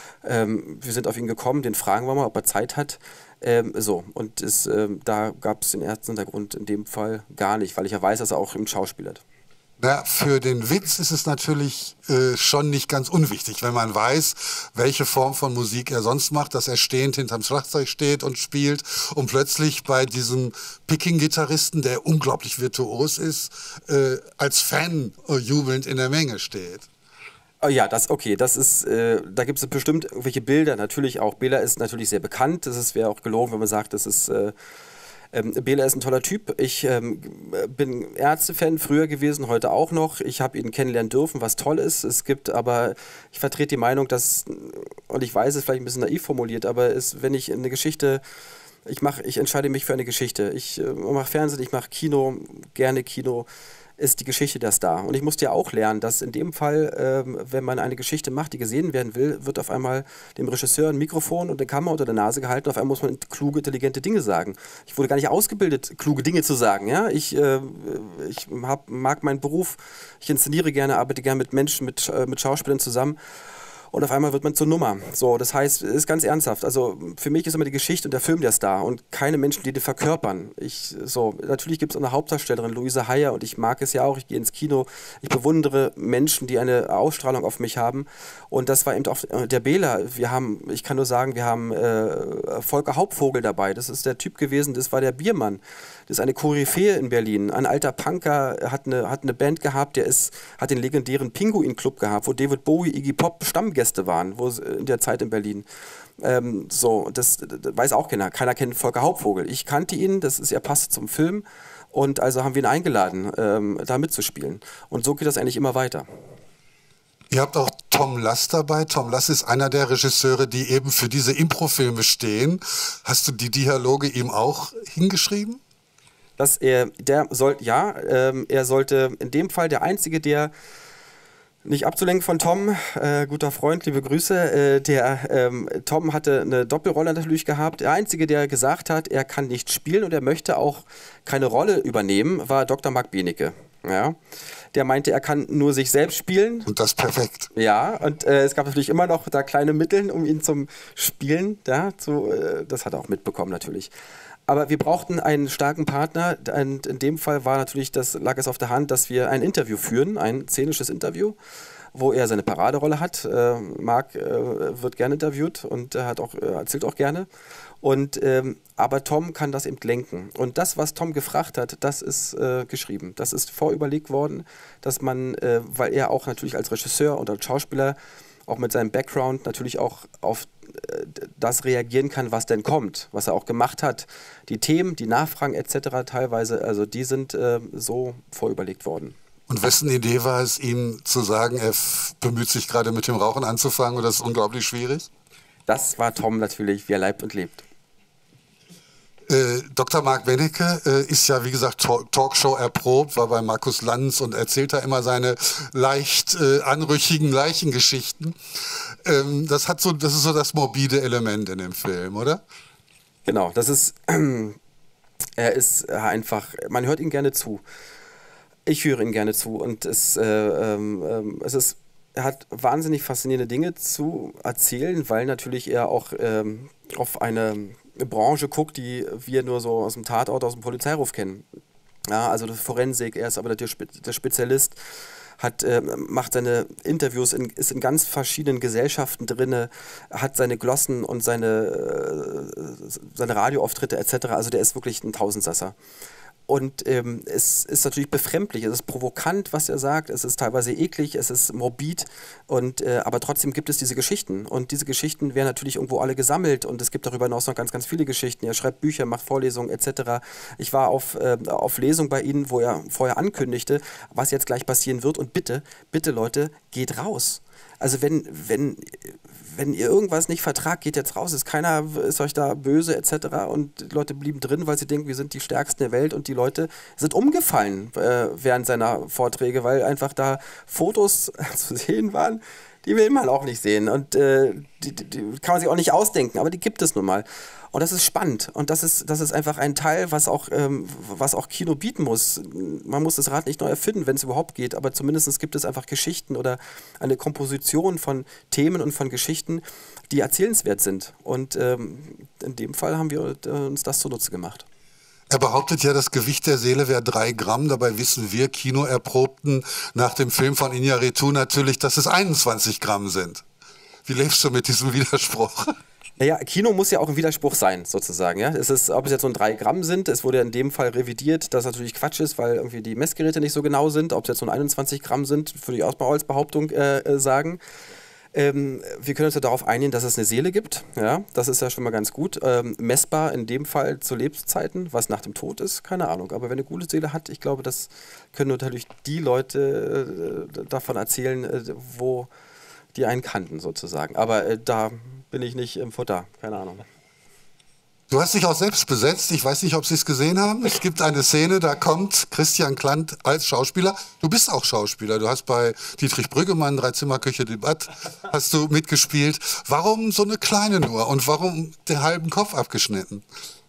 Ähm, wir sind auf ihn gekommen, den fragen wir mal, ob er Zeit hat. Ähm, so, und es, ähm, da gab es den ersten Hintergrund in dem Fall gar nicht, weil ich ja weiß, dass er auch im Schauspiel hat. Na, für den Witz ist es natürlich äh, schon nicht ganz unwichtig, wenn man weiß, welche Form von Musik er sonst macht, dass er stehend hinterm Schlagzeug steht und spielt und plötzlich bei diesem Picking-Gitarristen, der unglaublich virtuos ist, äh, als Fan äh, jubelnd in der Menge steht. Oh ja, das okay, das ist, äh, da gibt es bestimmt irgendwelche Bilder, natürlich auch. Bela ist natürlich sehr bekannt, das wäre auch gelogen, wenn man sagt, das ist... Äh, Ähm, Bela ist ein toller Typ. Ich ähm, bin Ärzte-Fan früher gewesen, heute auch noch. Ich habe ihn kennenlernen dürfen, was toll ist. Es gibt aber, ich vertrete die Meinung, dass, und ich weiß, es ist vielleicht ein bisschen naiv formuliert, aber es, wenn ich eine Geschichte, ich mache, ich entscheide mich für eine Geschichte. Ich äh, mache Fernsehen, ich mache Kino, gerne Kino. Ist die Geschichte der Star. Und ich musste ja auch lernen, dass in dem Fall, ähm, wenn man eine Geschichte macht, die gesehen werden will, wird auf einmal dem Regisseur ein Mikrofon und eine Kamera unter der Nase gehalten. Auf einmal muss man kluge, intelligente Dinge sagen. Ich wurde gar nicht ausgebildet, kluge Dinge zu sagen. Ja? Ich, äh, ich hab, mag meinen Beruf, ich inszeniere gerne, arbeite gerne mit Menschen, mit, äh, mit Schauspielern zusammen. Und auf einmal wird man zur Nummer. So, das heißt, es ist ganz ernsthaft. Also für mich ist immer die Geschichte und der Film der Star und keine Menschen, die den verkörpern. Ich, so, natürlich gibt es eine Hauptdarstellerin, Luise Heyer, und ich mag es ja auch. Ich gehe ins Kino. Ich bewundere Menschen, die eine Ausstrahlung auf mich haben. Und das war eben auch der Bela. Wir haben, ich kann nur sagen, wir haben äh, Volker Hauptvogel dabei. Das ist der Typ gewesen, das war der Biermann. Das ist eine Koryphäe in Berlin. Ein alter Punker, hat eine, hat eine Band gehabt, der ist, hat den legendären Pinguin-Club gehabt, wo David Bowie, Iggy Pop Stammgäste waren, wo in der Zeit in Berlin. Ähm, so, das, das weiß auch keiner. Keiner kennt Volker Hauptvogel. Ich kannte ihn, das ist, er passte zum Film. Und also haben wir ihn eingeladen, ähm, da mitzuspielen. Und so geht das eigentlich immer weiter. Ihr habt auch Tom Lass dabei. Tom Lass ist einer der Regisseure, die eben für diese Improfilme stehen. Hast du die Dialoge ihm auch hingeschrieben? Dass er, der soll, ja, ähm, er sollte in dem Fall der Einzige, der nicht abzulenken von Tom, äh, guter Freund, liebe Grüße, äh, der ähm, Tom hatte eine Doppelrolle natürlich gehabt. Der Einzige, der gesagt hat, er kann nicht spielen und er möchte auch keine Rolle übernehmen, war Doktor Marc Benecke. Ja. Der meinte, er kann nur sich selbst spielen. Und das perfekt. Ja, und äh, es gab natürlich immer noch da kleine Mittel, um ihn zum Spielen, ja, zu, äh, das hat er auch mitbekommen natürlich. Aber wir brauchten einen starken Partner und in dem Fall war natürlich, das lag es auf der Hand, dass wir ein Interview führen, ein szenisches Interview, wo er seine Paraderolle hat. Äh, Marc äh, wird gerne interviewt und er hat auch, äh, erzählt auch gerne. Und, ähm, aber Tom kann das eben lenken. Und das, was Tom gefragt hat, das ist äh, geschrieben. Das ist vorüberlegt worden, dass man, äh, weil er auch natürlich als Regisseur und als Schauspieler auch mit seinem Background natürlich auch auf das reagieren kann, was denn kommt, was er auch gemacht hat. Die Themen, die Nachfragen et cetera teilweise, also die sind äh, so vorüberlegt worden. Und wessen Idee war es, ihm zu sagen, er bemüht sich gerade mit dem Rauchen anzufangen oder das ist unglaublich schwierig? Das war Tom natürlich, wie er leibt und lebt. Äh, Doktor Marc Benecke äh, ist ja, wie gesagt, Talk Talkshow erprobt, war bei Markus Lanz und erzählt da immer seine leicht äh, anrüchigen Leichengeschichten. Ähm, das hat so, das ist so das morbide Element in dem Film, oder? Genau, das ist, äh, er ist einfach, man hört ihm gerne zu. Ich höre ihm gerne zu und es, äh, ähm, es ist er hat wahnsinnig faszinierende Dinge zu erzählen, weil natürlich er auch ähm, auf eine Branche guckt, die wir nur so aus dem Tatort, aus dem Polizeiruf kennen. Ja, also die Forensik, er ist aber der, der Spezialist, hat, äh, macht seine Interviews, in, ist in ganz verschiedenen Gesellschaften drin, hat seine Glossen und seine, äh, seine Radioauftritte et cetera. Also der ist wirklich ein Tausendsasser. Und ähm, es ist natürlich befremdlich, es ist provokant, was er sagt, es ist teilweise eklig, es ist morbid, und, äh, aber trotzdem gibt es diese Geschichten. Und diese Geschichten werden natürlich irgendwo alle gesammelt, und es gibt darüber hinaus noch ganz, ganz viele Geschichten. Er schreibt Bücher, macht Vorlesungen et cetera. Ich war auf, äh, auf Lesung bei Ihnen, wo er vorher ankündigte, was jetzt gleich passieren wird, und bitte, bitte Leute, geht raus. Also wenn, wenn, wenn ihr irgendwas nicht vertragt, geht jetzt raus, ist keiner, ist euch da böse et cetera. Und die Leute blieben drin, weil sie denken, wir sind die Stärksten der Welt, und die Leute sind umgefallen äh, während seiner Vorträge, weil einfach da Fotos zu sehen waren, die will man auch nicht sehen, und äh, die, die, die kann man sich auch nicht ausdenken, aber die gibt es nun mal. Und das ist spannend, und das ist, das ist einfach ein Teil, was auch, ähm, was auch Kino bieten muss. Man muss das Rad nicht neu erfinden, wenn es überhaupt geht, aber zumindest gibt es einfach Geschichten oder eine Komposition von Themen und von Geschichten, die erzählenswert sind. Und ähm, in dem Fall haben wir uns das zunutze gemacht. Er behauptet ja, das Gewicht der Seele wäre drei Gramm. Dabei wissen wir Kinoerprobten nach dem Film von Iñárritu natürlich, dass es einundzwanzig Gramm sind. Wie lebst du mit diesem Widerspruch? Naja, Kino muss ja auch ein Widerspruch sein, sozusagen. Ja? Es ist, ob es jetzt so ein drei Gramm sind, es wurde in dem Fall revidiert, dass natürlich Quatsch ist, weil irgendwie die Messgeräte nicht so genau sind. Ob es jetzt so ein einundzwanzig Gramm sind, würde ich auch mal als Behauptung äh, sagen. Ähm, wir können uns ja darauf einigen, dass es eine Seele gibt. Ja? Das ist ja schon mal ganz gut. Ähm, messbar in dem Fall zu Lebenszeiten, was nach dem Tod ist, keine Ahnung. Aber wenn eine gute Seele hat, ich glaube, das können natürlich die Leute äh, davon erzählen, äh, wo die einen kannten, sozusagen. Aber äh, da bin ich nicht im Futter, keine Ahnung. Du hast dich auch selbst besetzt. Ich weiß nicht, ob Sie es gesehen haben. Es gibt eine Szene, da kommt Christian Klant als Schauspieler. Du bist auch Schauspieler. Du hast bei Dietrich Brüggemann, Dreizimmerküche Debatte, hast du mitgespielt. Warum so eine kleine nur? Und warum den halben Kopf abgeschnitten?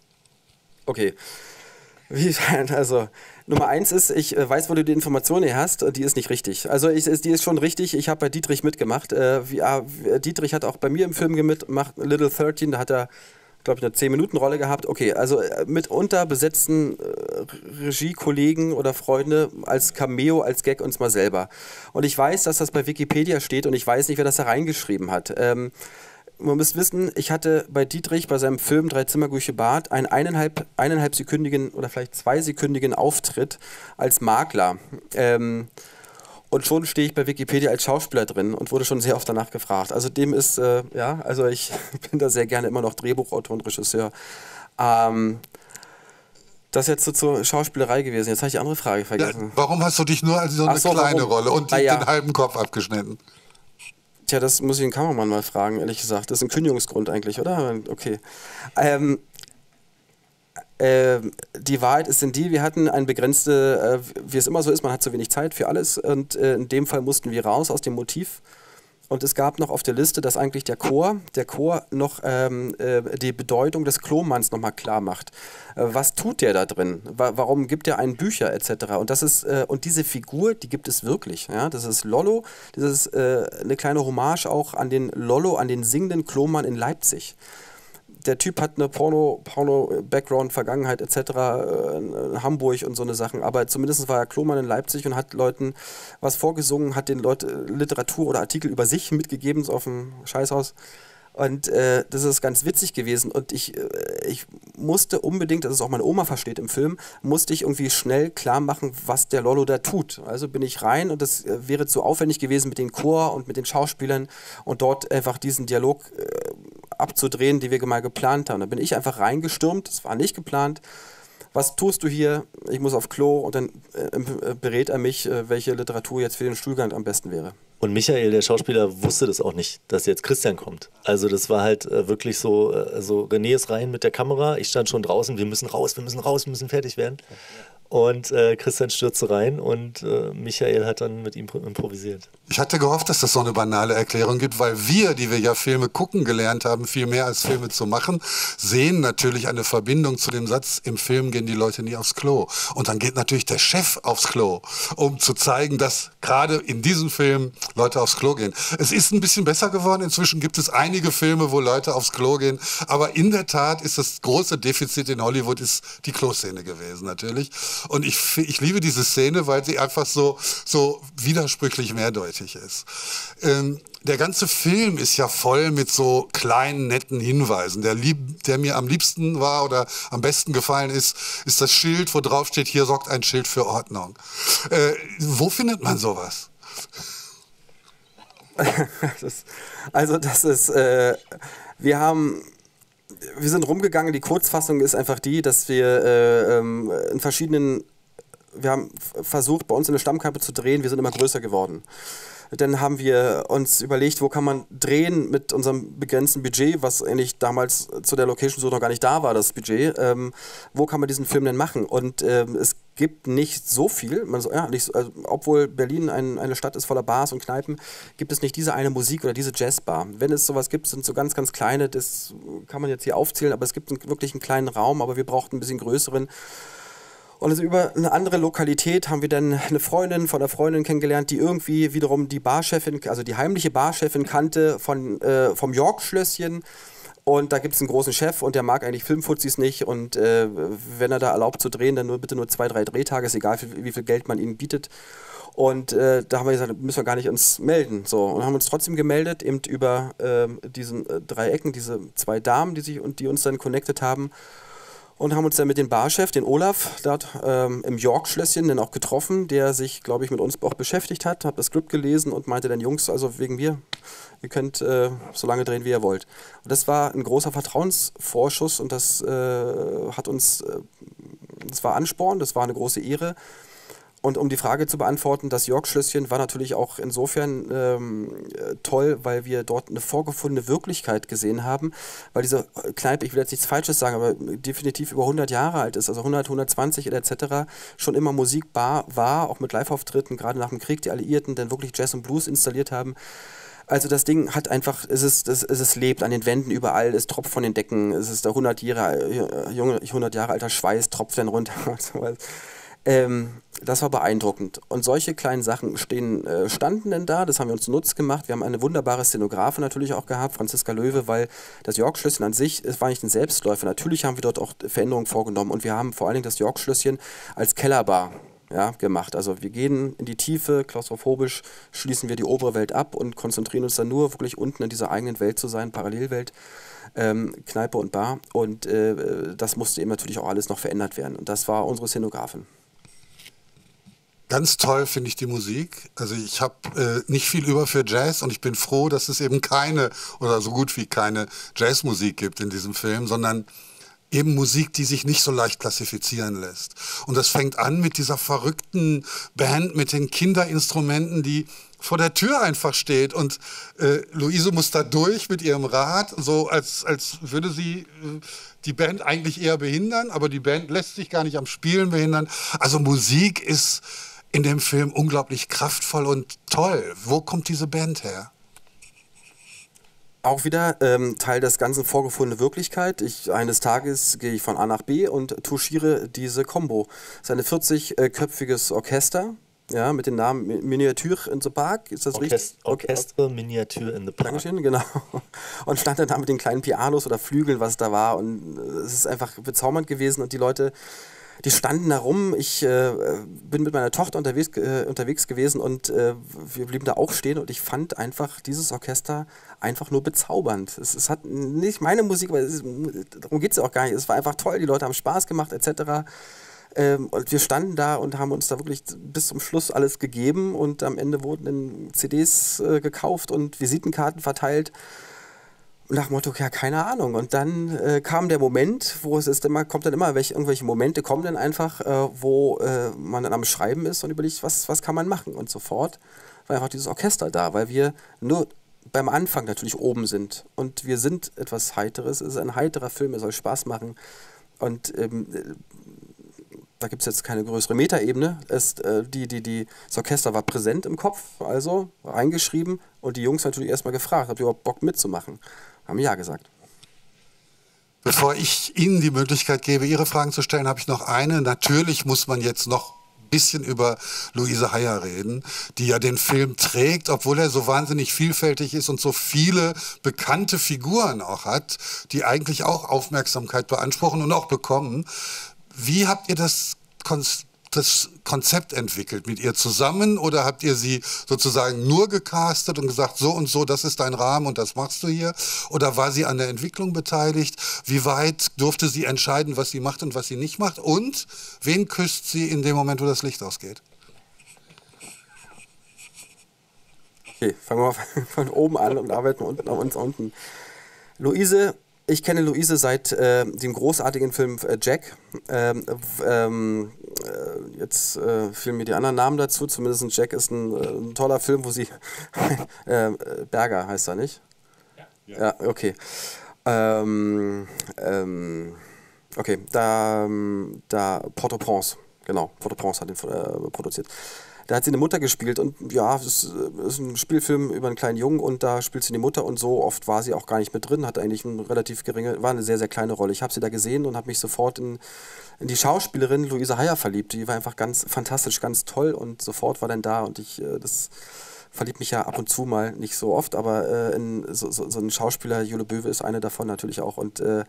Okay. Wie, also, Nummer eins ist, ich äh, weiß, wo du die Information her hast, und die ist nicht richtig. Also ich, die ist schon richtig, ich habe bei Dietrich mitgemacht. Äh, wie, äh, Dietrich hat auch bei mir im Film mitgemacht, Little dreizehn, da hat er, glaube ich, eine zehn Minuten Rolle gehabt. Okay, also äh, mitunter besetzten äh, Regiekollegen oder Freunde als Cameo, als Gag uns mal selber. Und ich weiß, dass das bei Wikipedia steht, und ich weiß nicht, wer das da reingeschrieben hat. Ähm, Man muss wissen, ich hatte bei Dietrich bei seinem Film Dreizimmerküche Bad einen eineinhalb, eineinhalb sekündigen oder vielleicht zwei sekündigen Auftritt als Makler. Ähm, und schon stehe ich bei Wikipedia als Schauspieler drin und wurde schon sehr oft danach gefragt. Also dem ist, äh, ja, also ich bin da sehr gerne immer noch Drehbuchautor und Regisseur. Ähm, das ist jetzt so zur Schauspielerei gewesen. Jetzt habe ich die andere Frage vergessen. Ja, warum hast du dich nur als so eine so, kleine warum? Rolle und die, ah, ja. den halben Kopf abgeschnitten? Tja, das muss ich den Kameramann mal fragen, ehrlich gesagt. Das ist ein Kündigungsgrund eigentlich, oder? Okay. Ähm, äh, die Wahrheit ist in die, wir hatten eine begrenzte, äh, wie es immer so ist, man hat zu wenig Zeit für alles, und äh, in dem Fall mussten wir raus aus dem Motiv. Und es gab noch auf der Liste, dass eigentlich der Chor, der Chor noch ähm, äh, die Bedeutung des Klomanns nochmal klar macht. Äh, was tut der da drin? Wa warum gibt er einen Bücher et cetera? Und das ist äh, und diese Figur, die gibt es wirklich. Ja? Das ist Lollo. Das ist äh, eine kleine Hommage auch an den Lollo, an den singenden Klomann in Leipzig. Der Typ hat eine Porno, Porno-Background, Vergangenheit et cetera, äh, Hamburg und so eine Sachen, aber zumindest war er Klomann in Leipzig und hat Leuten was vorgesungen, hat den Leuten Literatur oder Artikel über sich mitgegeben, so auf dem Scheißhaus. Und äh, das ist ganz witzig gewesen, und ich, äh, ich musste unbedingt, dass es auch meine Oma versteht im Film, musste ich irgendwie schnell klar machen, was der Lollo da tut. Also bin ich rein, und das äh, wäre zu aufwendig gewesen mit dem Chor und mit den Schauspielern und dort einfach diesen Dialog äh, abzudrehen, die wir mal geplant haben. Da bin ich einfach reingestürmt, das war nicht geplant. Was tust du hier? Ich muss auf Klo, und dann äh, berät er mich, äh, welche Literatur jetzt für den Stuhlgang am besten wäre. Und Michael, der Schauspieler, wusste das auch nicht, dass jetzt Christian kommt. Also das war halt äh, wirklich so, äh, so René ist rein mit der Kamera, ich stand schon draußen, wir müssen raus, wir müssen raus, wir müssen fertig werden. Und äh, Christian stürzte rein, und äh, Michael hat dann mit ihm improvisiert. Ich hatte gehofft, dass das so eine banale Erklärung gibt, weil wir, die wir ja Filme gucken gelernt haben, viel mehr als Filme zu machen, sehen natürlich eine Verbindung zu dem Satz, im Film gehen die Leute nie aufs Klo. Und dann geht natürlich der Chef aufs Klo, um zu zeigen, dass gerade in diesem Film Leute aufs Klo gehen. Es ist ein bisschen besser geworden. Inzwischen gibt es einige Filme, wo Leute aufs Klo gehen. Aber in der Tat ist das große Defizit in Hollywood ist die Kloszene gewesen, natürlich. Und ich, ich liebe diese Szene, weil sie einfach so, so widersprüchlich mehrdeutig ist. Ähm, der ganze Film ist ja voll mit so kleinen, netten Hinweisen. Der, lieb, der mir am liebsten war oder am besten gefallen ist, ist das Schild, wo drauf steht, hier sorgt ein Schild für Ordnung. Äh, wo findet man sowas? das, also das ist, äh, wir haben, wir sind rumgegangen, die Kurzfassung ist einfach die, dass wir äh, ähm, in verschiedenen, wir haben versucht, bei uns eine Stammkappe zu drehen, wir sind immer größer geworden. Dann haben wir uns überlegt, wo kann man drehen mit unserem begrenzten Budget, was eigentlich damals zu der Location so noch gar nicht da war, das Budget. Ähm, wo kann man diesen Film denn machen? Und ähm, es gibt nicht so viel, man so, ja, nicht so, also, obwohl Berlin ein, eine Stadt ist voller Bars und Kneipen, gibt es nicht diese eine Musik oder diese Jazzbar. Wenn es sowas gibt, sind so ganz, ganz kleine, das kann man jetzt hier aufzählen, aber es gibt einen, wirklich einen kleinen Raum, aber wir brauchten ein bisschen größeren. Und also über eine andere Lokalität haben wir dann eine Freundin von der Freundin kennengelernt, die irgendwie wiederum die Barchefin, also die heimliche Barchefin kannte von, äh, vom York-Schlösschen. Und da gibt es einen großen Chef und der mag eigentlich Filmfuzis nicht. Und äh, wenn er da erlaubt zu drehen, dann nur bitte nur zwei, drei Drehtage, ist egal, wie, wie viel Geld man ihnen bietet. Und äh, da haben wir gesagt, müssen wir gar nicht uns melden. So, und haben uns trotzdem gemeldet, eben über äh, diesen äh, drei Ecken, diese zwei Damen, die, sich, und die uns dann connected haben. Und haben uns dann mit dem Barchef, den Olaf, dort ähm, im York-Schlösschen dann auch getroffen, der sich, glaube ich, mit uns auch beschäftigt hat, hat das Skript gelesen und meinte dann, Jungs, also wegen mir, ihr könnt äh, so lange drehen, wie ihr wollt. Und das war ein großer Vertrauensvorschuss und das äh, hat uns, äh, das war Ansporn, das war eine große Ehre. Und um die Frage zu beantworten, das York-Schlösschen war natürlich auch insofern ähm, toll, weil wir dort eine vorgefundene Wirklichkeit gesehen haben, weil diese Kneipe, ich will jetzt nichts Falsches sagen, aber definitiv über hundert Jahre alt ist, also hundert, hundertzwanzig et cetera, schon immer Musikbar war, auch mit Live-Auftritten, gerade nach dem Krieg, die Alliierten dann wirklich Jazz und Blues installiert haben. Also das Ding hat einfach, es ist, es, es lebt an den Wänden überall, es tropft von den Decken, es ist der hundert Jahre, junge, hundert Jahre alter Schweiß tropft dann runter. Ähm, das war beeindruckend. Und solche kleinen Sachen stehen, äh, standen denn da, das haben wir uns zunutze gemacht. Wir haben eine wunderbare Szenografin natürlich auch gehabt, Franziska Löwe, weil das York-Schlösschen an sich, es war nicht ein Selbstläufer. Natürlich haben wir dort auch Veränderungen vorgenommen und wir haben vor allen Dingen das York-Schlösschen als Kellerbar, ja, gemacht. Also wir gehen in die Tiefe, klaustrophobisch schließen wir die obere Welt ab und konzentrieren uns dann nur wirklich unten in dieser eigenen Welt zu sein, Parallelwelt. Ähm, Kneipe und Bar. Und äh, das musste eben natürlich auch alles noch verändert werden. Und das war unsere Szenografin. Ganz toll finde ich die Musik. Also ich habe äh, nicht viel über für Jazz und ich bin froh, dass es eben keine oder so gut wie keine Jazzmusik gibt in diesem Film, sondern eben Musik, die sich nicht so leicht klassifizieren lässt. Und das fängt an mit dieser verrückten Band mit den Kinderinstrumenten, die vor der Tür einfach steht und äh, Luise muss da durch mit ihrem Rad, so als, als würde sie äh, die Band eigentlich eher behindern, aber die Band lässt sich gar nicht am Spielen behindern. Also Musik ist in dem Film unglaublich kraftvoll und toll. Wo kommt diese Band her? Auch wieder ähm, Teil des ganzen vorgefundene Wirklichkeit. Ich, eines Tages gehe ich von A nach B und touchiere diese Combo. Es ist ein vierzig-köpfiges Orchester, ja, mit dem Namen Miniature in the Park. Ist das Orchest richtig? Orchester Miniature in the Park. Dankeschön, genau. Und stand dann da mit den kleinen Pianos oder Flügeln, was da war. Und es ist einfach bezaubernd gewesen und die Leute, die standen da rum. Ich äh, bin mit meiner Tochter unterwegs, äh, unterwegs gewesen und äh, wir blieben da auch stehen und ich fand einfach dieses Orchester einfach nur bezaubernd. Es, es hat nicht meine Musik, aber es ist, darum geht es ja auch gar nicht. Es war einfach toll, die Leute haben Spaß gemacht et cetera. Ähm, und wir standen da und haben uns da wirklich bis zum Schluss alles gegeben und am Ende wurden dann C Ds äh, gekauft und Visitenkarten verteilt. Nach dem Motto, ja, keine Ahnung. Und dann äh, kam der Moment, wo es ist immer, kommt dann immer, welche, irgendwelche Momente kommen dann einfach, äh, wo äh, man dann am Schreiben ist und überlegt, was, was kann man machen. Und sofort war einfach dieses Orchester da, weil wir nur beim Anfang natürlich oben sind. Und wir sind etwas Heiteres. Es ist ein heiterer Film, er soll Spaß machen. Und ähm, da gibt es jetzt keine größere Metaebene. Es, äh, die, die, die, das Orchester war präsent im Kopf, also reingeschrieben. Und die Jungs natürlich erstmal gefragt, habt ihr überhaupt Bock mitzumachen? Haben ja gesagt. Bevor ich Ihnen die Möglichkeit gebe, Ihre Fragen zu stellen, habe ich noch eine. Natürlich muss man jetzt noch bisschen über Luise Heyer reden, die ja den Film trägt, obwohl er so wahnsinnig vielfältig ist und so viele bekannte Figuren auch hat, die eigentlich auch Aufmerksamkeit beanspruchen und auch bekommen. Wie habt ihr das Konzept das Konzept entwickelt mit ihr zusammen oder habt ihr sie sozusagen nur gecastet und gesagt, so und so, das ist dein Rahmen und das machst du hier? Oder war sie an der Entwicklung beteiligt? Wie weit durfte sie entscheiden, was sie macht und was sie nicht macht? Und wen küsst sie in dem Moment, wo das Licht ausgeht? Okay, fangen wir von oben an und arbeiten unten auf uns unten. Luise, ich kenne Luise seit äh, dem großartigen Film äh, Jack. Ähm, ähm, äh, jetzt äh, fehlen mir die anderen Namen dazu. Zumindest Jack ist ein, äh, ein toller Film, wo sie äh, Berger heißt er nicht? Ja. Ja, okay. Ähm, ähm, okay, da, da Port-au-Prince, genau, Port-au-Prince hat ihn äh, produziert. Da hat sie eine Mutter gespielt und ja, es ist ein Spielfilm über einen kleinen Jungen und da spielt sie die Mutter und so oft war sie auch gar nicht mit drin, hat eigentlich eine relativ geringe, war eine sehr, sehr kleine Rolle. Ich habe sie da gesehen und habe mich sofort in, in die Schauspielerin Luise Heyer verliebt. Die war einfach ganz fantastisch, ganz toll und sofort war dann da und ich, das verliebt mich ja ab und zu mal, nicht so oft, aber äh, in so, so, so ein Schauspieler, Jule Böwe ist eine davon natürlich auch und äh,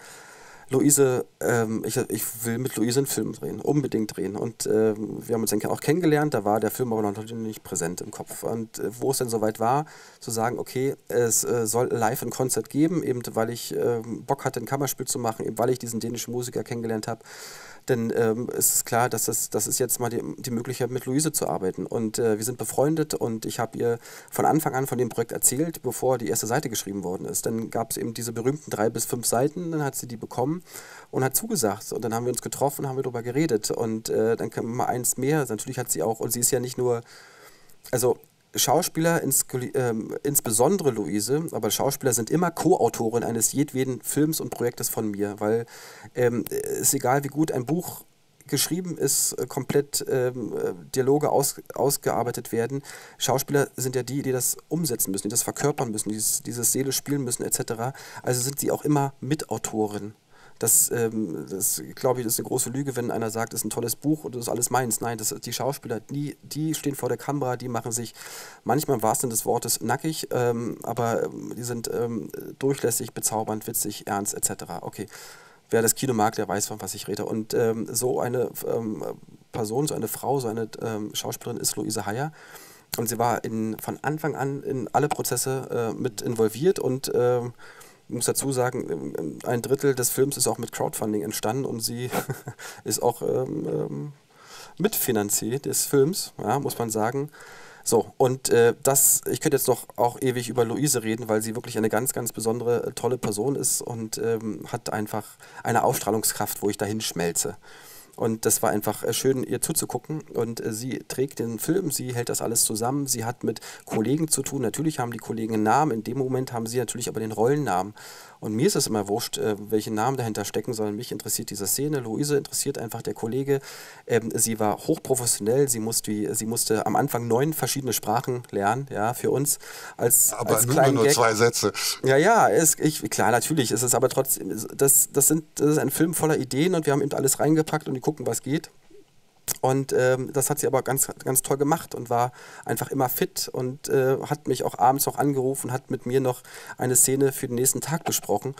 Luise, ähm, ich, ich will mit Luise einen Film drehen, unbedingt drehen. Und ähm, wir haben uns dann auch kennengelernt, da war der Film aber noch nicht präsent im Kopf. Und äh, wo es dann soweit war, zu sagen, okay, es äh, soll live ein Konzert geben, eben weil ich äh, Bock hatte, ein Kammerspiel zu machen, eben weil ich diesen dänischen Musiker kennengelernt habe. Denn ähm, es ist klar, dass das, das ist jetzt mal die, die Möglichkeit, mit Luise zu arbeiten. Und äh, wir sind befreundet und ich habe ihr von Anfang an von dem Projekt erzählt, bevor die erste Seite geschrieben worden ist. Dann gab es eben diese berühmten drei bis fünf Seiten, dann hat sie die bekommen und hat zugesagt. Und dann haben wir uns getroffen, haben wir darüber geredet. Und äh, dann kam mal eins mehr. Natürlich hat sie auch, und sie ist ja nicht nur, also Schauspieler, ins, äh, insbesondere Luise, aber Schauspieler sind immer Co-Autoren eines jedweden Films und Projektes von mir, weil ähm, ist egal, wie gut ein Buch geschrieben ist, äh, komplett ähm, Dialoge aus, ausgearbeitet werden. Schauspieler sind ja die, die das umsetzen müssen, die das verkörpern müssen, dieses, dieses Seele spielen müssen et cetera. Also sind sie auch immer Mitautoren. Das, ähm, das glaube ich, ist eine große Lüge, wenn einer sagt, das ist ein tolles Buch und das ist alles meins. Nein, das, die Schauspieler, die, die stehen vor der Kamera, die machen sich manchmal im wahrsten Sinne des Wortes nackig, ähm, aber ähm, die sind ähm, durchlässig, bezaubernd, witzig, ernst et cetera. Okay, wer das Kino mag, der weiß, von was ich rede. Und ähm, so eine ähm, Person, so eine Frau, so eine ähm, Schauspielerin ist Luise Heyer. Und sie war in, von Anfang an in alle Prozesse äh, mit involviert und ähm, ich muss dazu sagen, ein Drittel des Films ist auch mit Crowdfunding entstanden und sie ist auch ähm, ähm, Mitfinanzier des Films, ja, muss man sagen. So, und äh, das, ich könnte jetzt noch auch ewig über Luise reden, weil sie wirklich eine ganz, ganz besondere, tolle Person ist und ähm, hat einfach eine Ausstrahlungskraft, wo ich dahin schmelze. Und das war einfach schön, ihr zuzugucken. Und äh, sie trägt den Film, sie hält das alles zusammen. Sie hat mit Kollegen zu tun. Natürlich haben die Kollegen einen Namen. In dem Moment haben sie natürlich aber den Rollennamen. Und mir ist es immer wurscht, äh, welche Namen dahinter stecken, sondern mich interessiert diese Szene. Luise interessiert einfach der Kollege. Ähm, sie war hochprofessionell. Sie musste, wie, sie musste am Anfang neun verschiedene Sprachen lernen, ja, für uns als Aber als nur, nur Gag. zwei Sätze. Ja, ja, ist, ich, klar, natürlich ist es aber trotzdem, das, das, sind, das ist ein Film voller Ideen und wir haben eben alles reingepackt und die gucken, was geht. Und ähm, das hat sie aber ganz, ganz toll gemacht und war einfach immer fit und äh, hat mich auch abends noch angerufen, hat mit mir noch eine Szene für den nächsten Tag besprochen.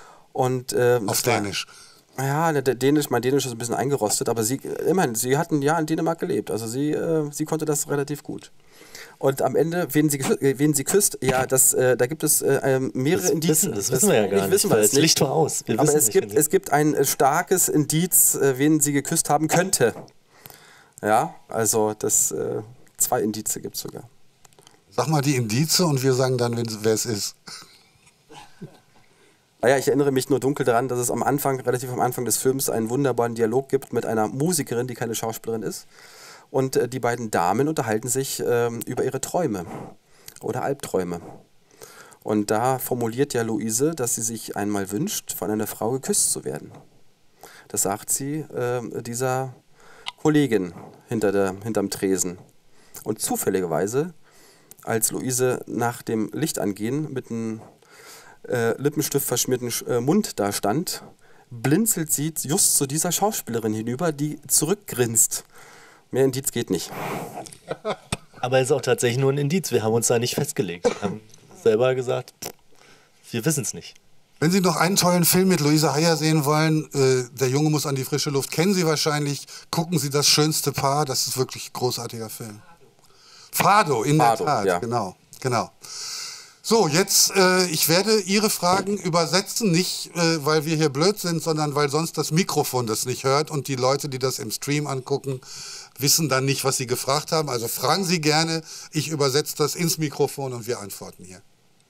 Und, äh, Auf Dänisch. War, ja, der Dänisch, mein Dänisch ist ein bisschen eingerostet, aber sie, immerhin, sie hat ein Jahr in Dänemark gelebt, also sie, äh, sie konnte das relativ gut. Und am Ende, wen sie, wen sie küsst, ja, das, äh, da gibt es äh, mehrere das Indizien. Wissen, das wissen wir ja gar nicht, weil das Licht war aus. Wir aber es, nicht, gibt, es gibt ein äh, starkes Indiz, äh, wen sie geküsst haben könnte. Ja, also das, äh, zwei Indize gibt es sogar. Sag mal die Indize und wir sagen dann, wer es ist. Naja, ich erinnere mich nur dunkel daran, dass es am Anfang, relativ am Anfang des Films, einen wunderbaren Dialog gibt mit einer Musikerin, die keine Schauspielerin ist. Und äh, die beiden Damen unterhalten sich äh, über ihre Träume oder Albträume. Und da formuliert ja Luise, dass sie sich einmal wünscht, von einer Frau geküsst zu werden. Das sagt sie äh, dieser Kollegin hinter der, hinterm Tresen. Und zufälligerweise, als Luise nach dem Lichtangehen mit einem äh, Lippenstift verschmierten äh, Mund da stand, blinzelt sie just zu dieser Schauspielerin hinüber, die zurückgrinst. Mehr Indiz geht nicht. Aber es ist auch tatsächlich nur ein Indiz. Wir haben uns da nicht festgelegt. Wir haben selber gesagt, wir wissen es nicht. Wenn Sie noch einen tollen Film mit Luisa Heyer sehen wollen, äh, Der Junge muss an die frische Luft, kennen Sie wahrscheinlich. Gucken Sie Das schönste Paar, das ist wirklich ein großartiger Film. Fado, in Fado, der Tat, ja. genau, genau. So, jetzt, äh, ich werde Ihre Fragen übersetzen, nicht äh, weil wir hier blöd sind, sondern weil sonst das Mikrofon das nicht hört und die Leute, die das im Stream angucken, wissen dann nicht, was Sie gefragt haben. Also fragen Sie gerne, ich übersetze das ins Mikrofon und wir antworten hier.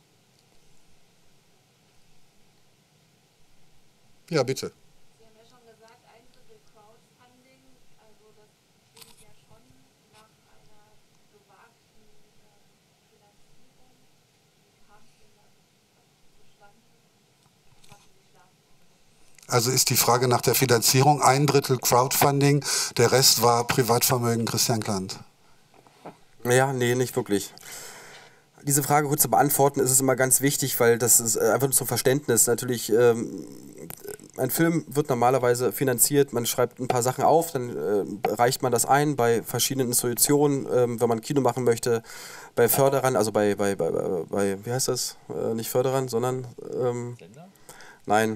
Ja, bitte. Sie haben ja schon gesagt, ein Drittel Crowdfunding, also das klingt ja schon nach einer gewagten äh, Finanzierung. Wie kam es denn dann zustande? Hatten Sie schlafen? Also ist die Frage nach der Finanzierung ein Drittel Crowdfunding, der Rest war Privatvermögen Christian Klant. Ja, nee, nicht wirklich. Diese Frage kurz zu beantworten, ist es immer ganz wichtig, weil das ist einfach nur zum Verständnis. Natürlich, ähm, ein Film wird normalerweise finanziert, man schreibt ein paar Sachen auf, dann äh, reicht man das ein bei verschiedenen Institutionen, ähm, wenn man Kino machen möchte, bei Förderern, also bei, bei, bei, bei wie heißt das? Äh, nicht Förderern, sondern, ähm, nein,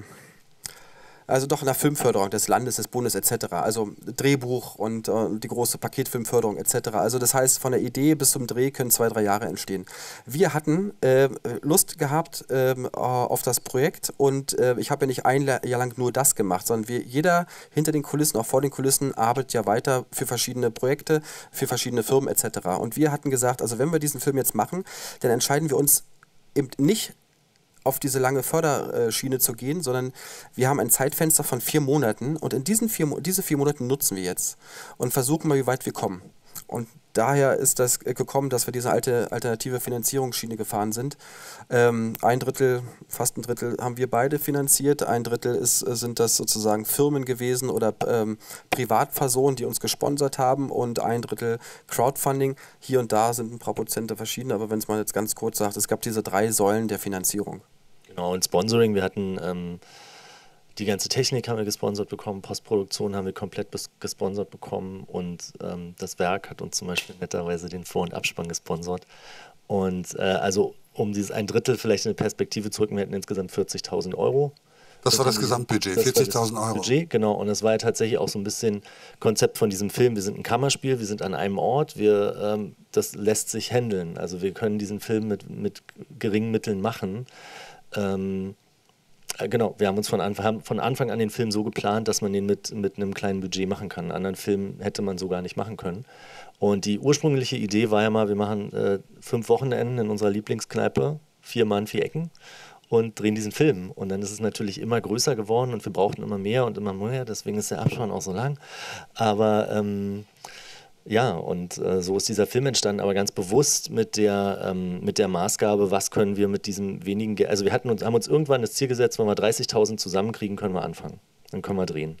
also doch in der Filmförderung des Landes, des Bundes et cetera. Also Drehbuch und äh, die große Paketfilmförderung et cetera. Also das heißt, von der Idee bis zum Dreh können zwei, drei Jahre entstehen. Wir hatten äh, Lust gehabt äh, auf das Projekt und äh, ich habe ja nicht ein Jahr lang nur das gemacht, sondern wir, jeder hinter den Kulissen, auch vor den Kulissen, arbeitet ja weiter für verschiedene Projekte, für verschiedene Firmen et cetera. Und wir hatten gesagt, also wenn wir diesen Film jetzt machen, dann entscheiden wir uns eben nicht auf diese lange Förderschiene zu gehen, sondern wir haben ein Zeitfenster von vier Monaten und in diesen vier, diese vier Monaten nutzen wir jetzt und versuchen mal, wie weit wir kommen. Und daher ist das gekommen, dass wir diese alte alternative Finanzierungsschiene gefahren sind. Ähm, ein Drittel, fast ein Drittel haben wir beide finanziert, ein Drittel ist, sind das sozusagen Firmen gewesen oder ähm, Privatpersonen, die uns gesponsert haben und ein Drittel Crowdfunding. Hier und da sind ein paar Prozente verschieden, aber wenn es mal jetzt ganz kurz sagt, es gab diese drei Säulen der Finanzierung. Genau, und Sponsoring, wir hatten ähm, die ganze Technik haben wir gesponsert bekommen, Postproduktion haben wir komplett gesponsert bekommen und ähm, das Werk hat uns zum Beispiel netterweise den Vor- und Abspann gesponsert. Und äh, also um dieses ein Drittel vielleicht in eine Perspektive zu rücken, wir hatten insgesamt vierzigtausend Euro. Das war das Gesamtbudget, vierzigtausend Euro. Budget, genau, und das war ja tatsächlich auch so ein bisschen Konzept von diesem Film. Wir sind ein Kammerspiel, wir sind an einem Ort, wir, ähm, das lässt sich handeln. Also wir können diesen Film mit, mit geringen Mitteln machen. Ähm, äh, genau, wir haben uns von Anfang, haben von Anfang an den Film so geplant, dass man den mit, mit einem kleinen Budget machen kann. Einen anderen Film hätte man so gar nicht machen können. Und die ursprüngliche Idee war ja mal, wir machen äh, fünf Wochenenden in unserer Lieblingskneipe, vier Mann, vier Ecken und drehen diesen Film. Und dann ist es natürlich immer größer geworden und wir brauchten immer mehr und immer mehr, deswegen ist der Abspann auch so lang. Aber ähm, ja, und äh, so ist dieser Film entstanden, aber ganz bewusst mit der, ähm, mit der Maßgabe, was können wir mit diesem wenigen Geld, also wir hatten uns, haben uns irgendwann das Ziel gesetzt, wenn wir dreißigtausend zusammenkriegen, können wir anfangen, dann können wir drehen.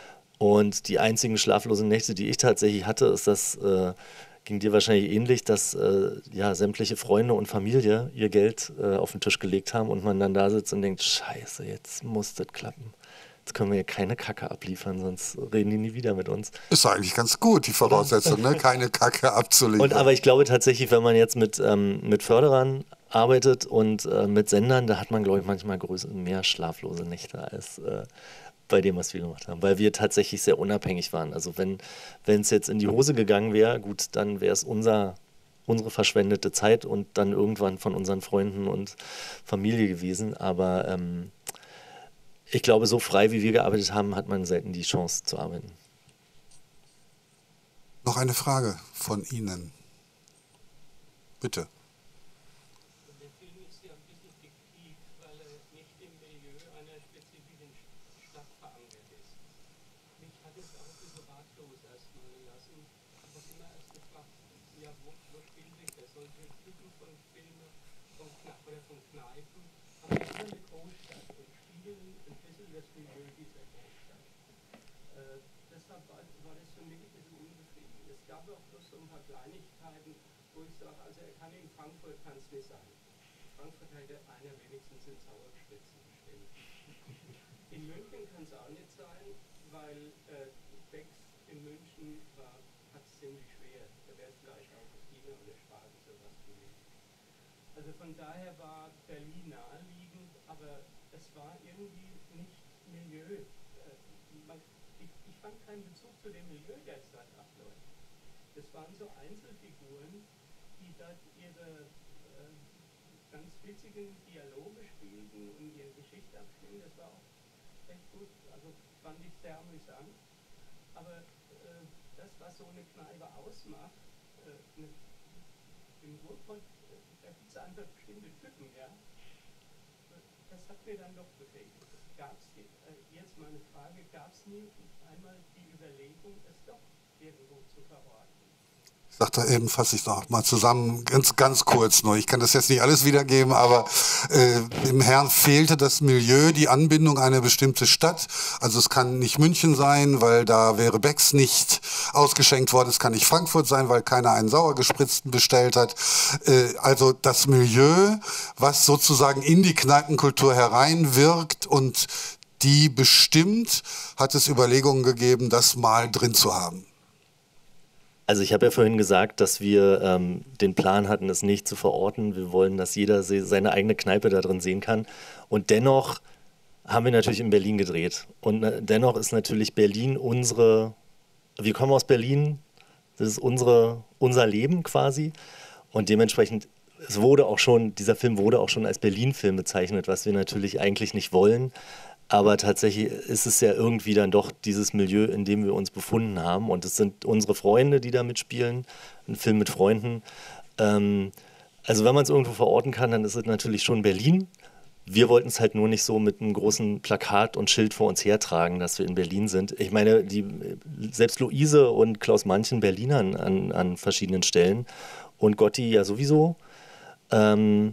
Und die einzigen schlaflosen Nächte, die ich tatsächlich hatte, ist das, äh, ging dir wahrscheinlich ähnlich, dass äh, ja, sämtliche Freunde und Familie ihr Geld äh, auf den Tisch gelegt haben und man dann da sitzt und denkt, scheiße, jetzt muss das klappen. Jetzt können wir ja keine Kacke abliefern, sonst reden die nie wieder mit uns. Ist eigentlich ganz gut, die Voraussetzung, ne? Keine Kacke abzuliefern. Und aber ich glaube tatsächlich, wenn man jetzt mit, ähm, mit Förderern arbeitet und äh, mit Sendern, da hat man, glaube ich, manchmal größer, mehr schlaflose Nächte als äh, bei dem, was wir gemacht haben. Weil wir tatsächlich sehr unabhängig waren. Also wenn es jetzt in die Hose gegangen wäre, gut, dann wäre es unser, unsere verschwendete Zeit und dann irgendwann von unseren Freunden und Familie gewesen. Aber ähm, ich glaube, so frei wie wir gearbeitet haben, hat man selten die Chance zu arbeiten. Noch eine Frage von Ihnen. Bitte. Der Film ist ja ein bisschen fiktiv, weil er nicht im Milieu einer spezifischen Stadt verankert ist. Mich hat es auch ein bisschen ratlos erstmal gelassen. Ich habe immer erst gefragt, ja, wo, wo spielt sich das? Solche Typen von Filmen von Kna oder von Kneipen haben immer eine Großstadt und spielen ein bisschen das Milieu dieser Großstadt. Äh, deshalb war, war das für mich ein bisschen unbefriedigend. Es gab auch noch so ein paar Kleinigkeiten, wo ich sage, also er kann in Frankfurt kann es nicht sein. In Frankfurt hätte einer wenigstens in Sauerspitzen bestimmt. In München kann es auch nicht sein, weil äh, Becks in München war hat es ziemlich schwer. Da wäre es vielleicht auch das Kino oder Spaten sowas gewesen. Also von daher war Berlin naheliegend, aber es war irgendwie nicht Milieu. Äh, man, ich, ich fand keinen Bezug zu dem Milieu, der es dort abläuft. Das waren so Einzelfiguren, die dort ihre äh, ganz witzigen Dialoge spielten und ihre Geschichte abspielen. Das war auch echt gut, also fand ich sehr amüsant. Aber äh, das, was so eine Kneipe ausmacht, äh, ne, im Ruhrpott, äh, da gibt es einfach bestimmte Typen, ja. Das hat mir dann doch gefehlt. Gab's die, äh, jetzt mal eine Frage, gab es nie einmal die Überlegung, es doch irgendwo zu verorten? Ich sag da eben, fasse ich noch mal zusammen, ganz, ganz kurz nur. Ich kann das jetzt nicht alles wiedergeben, aber äh, im Herrn fehlte das Milieu, die Anbindung an eine bestimmte Stadt. Also es kann nicht München sein, weil da wäre Becks nicht ausgeschenkt worden. Es kann nicht Frankfurt sein, weil keiner einen Sauergespritzten bestellt hat. Äh, also das Milieu, was sozusagen in die Kneipenkultur hereinwirkt und die bestimmt, hat es Überlegungen gegeben, das mal drin zu haben. Also ich habe ja vorhin gesagt, dass wir ähm, den Plan hatten, es nicht zu verorten. Wir wollen, dass jeder se- seine eigene Kneipe da drin sehen kann. Und dennoch haben wir natürlich in Berlin gedreht. Und äh, dennoch ist natürlich Berlin unsere, wir kommen aus Berlin, das ist unsere, unser Leben quasi. Und dementsprechend, es wurde auch schon, dieser Film wurde auch schon als Berlin-Film bezeichnet, was wir natürlich eigentlich nicht wollen. Aber tatsächlich ist es ja irgendwie dann doch dieses Milieu, in dem wir uns befunden haben. Und es sind unsere Freunde, die da mitspielen. Ein Film mit Freunden. Ähm, also wenn man es irgendwo verorten kann, dann ist es natürlich schon Berlin. Wir wollten es halt nur nicht so mit einem großen Plakat und Schild vor uns hertragen, dass wir in Berlin sind. Ich meine, die, selbst Luise und Klaus Manchen Berlinern an, an verschiedenen Stellen. Und Gotti ja sowieso. Ähm,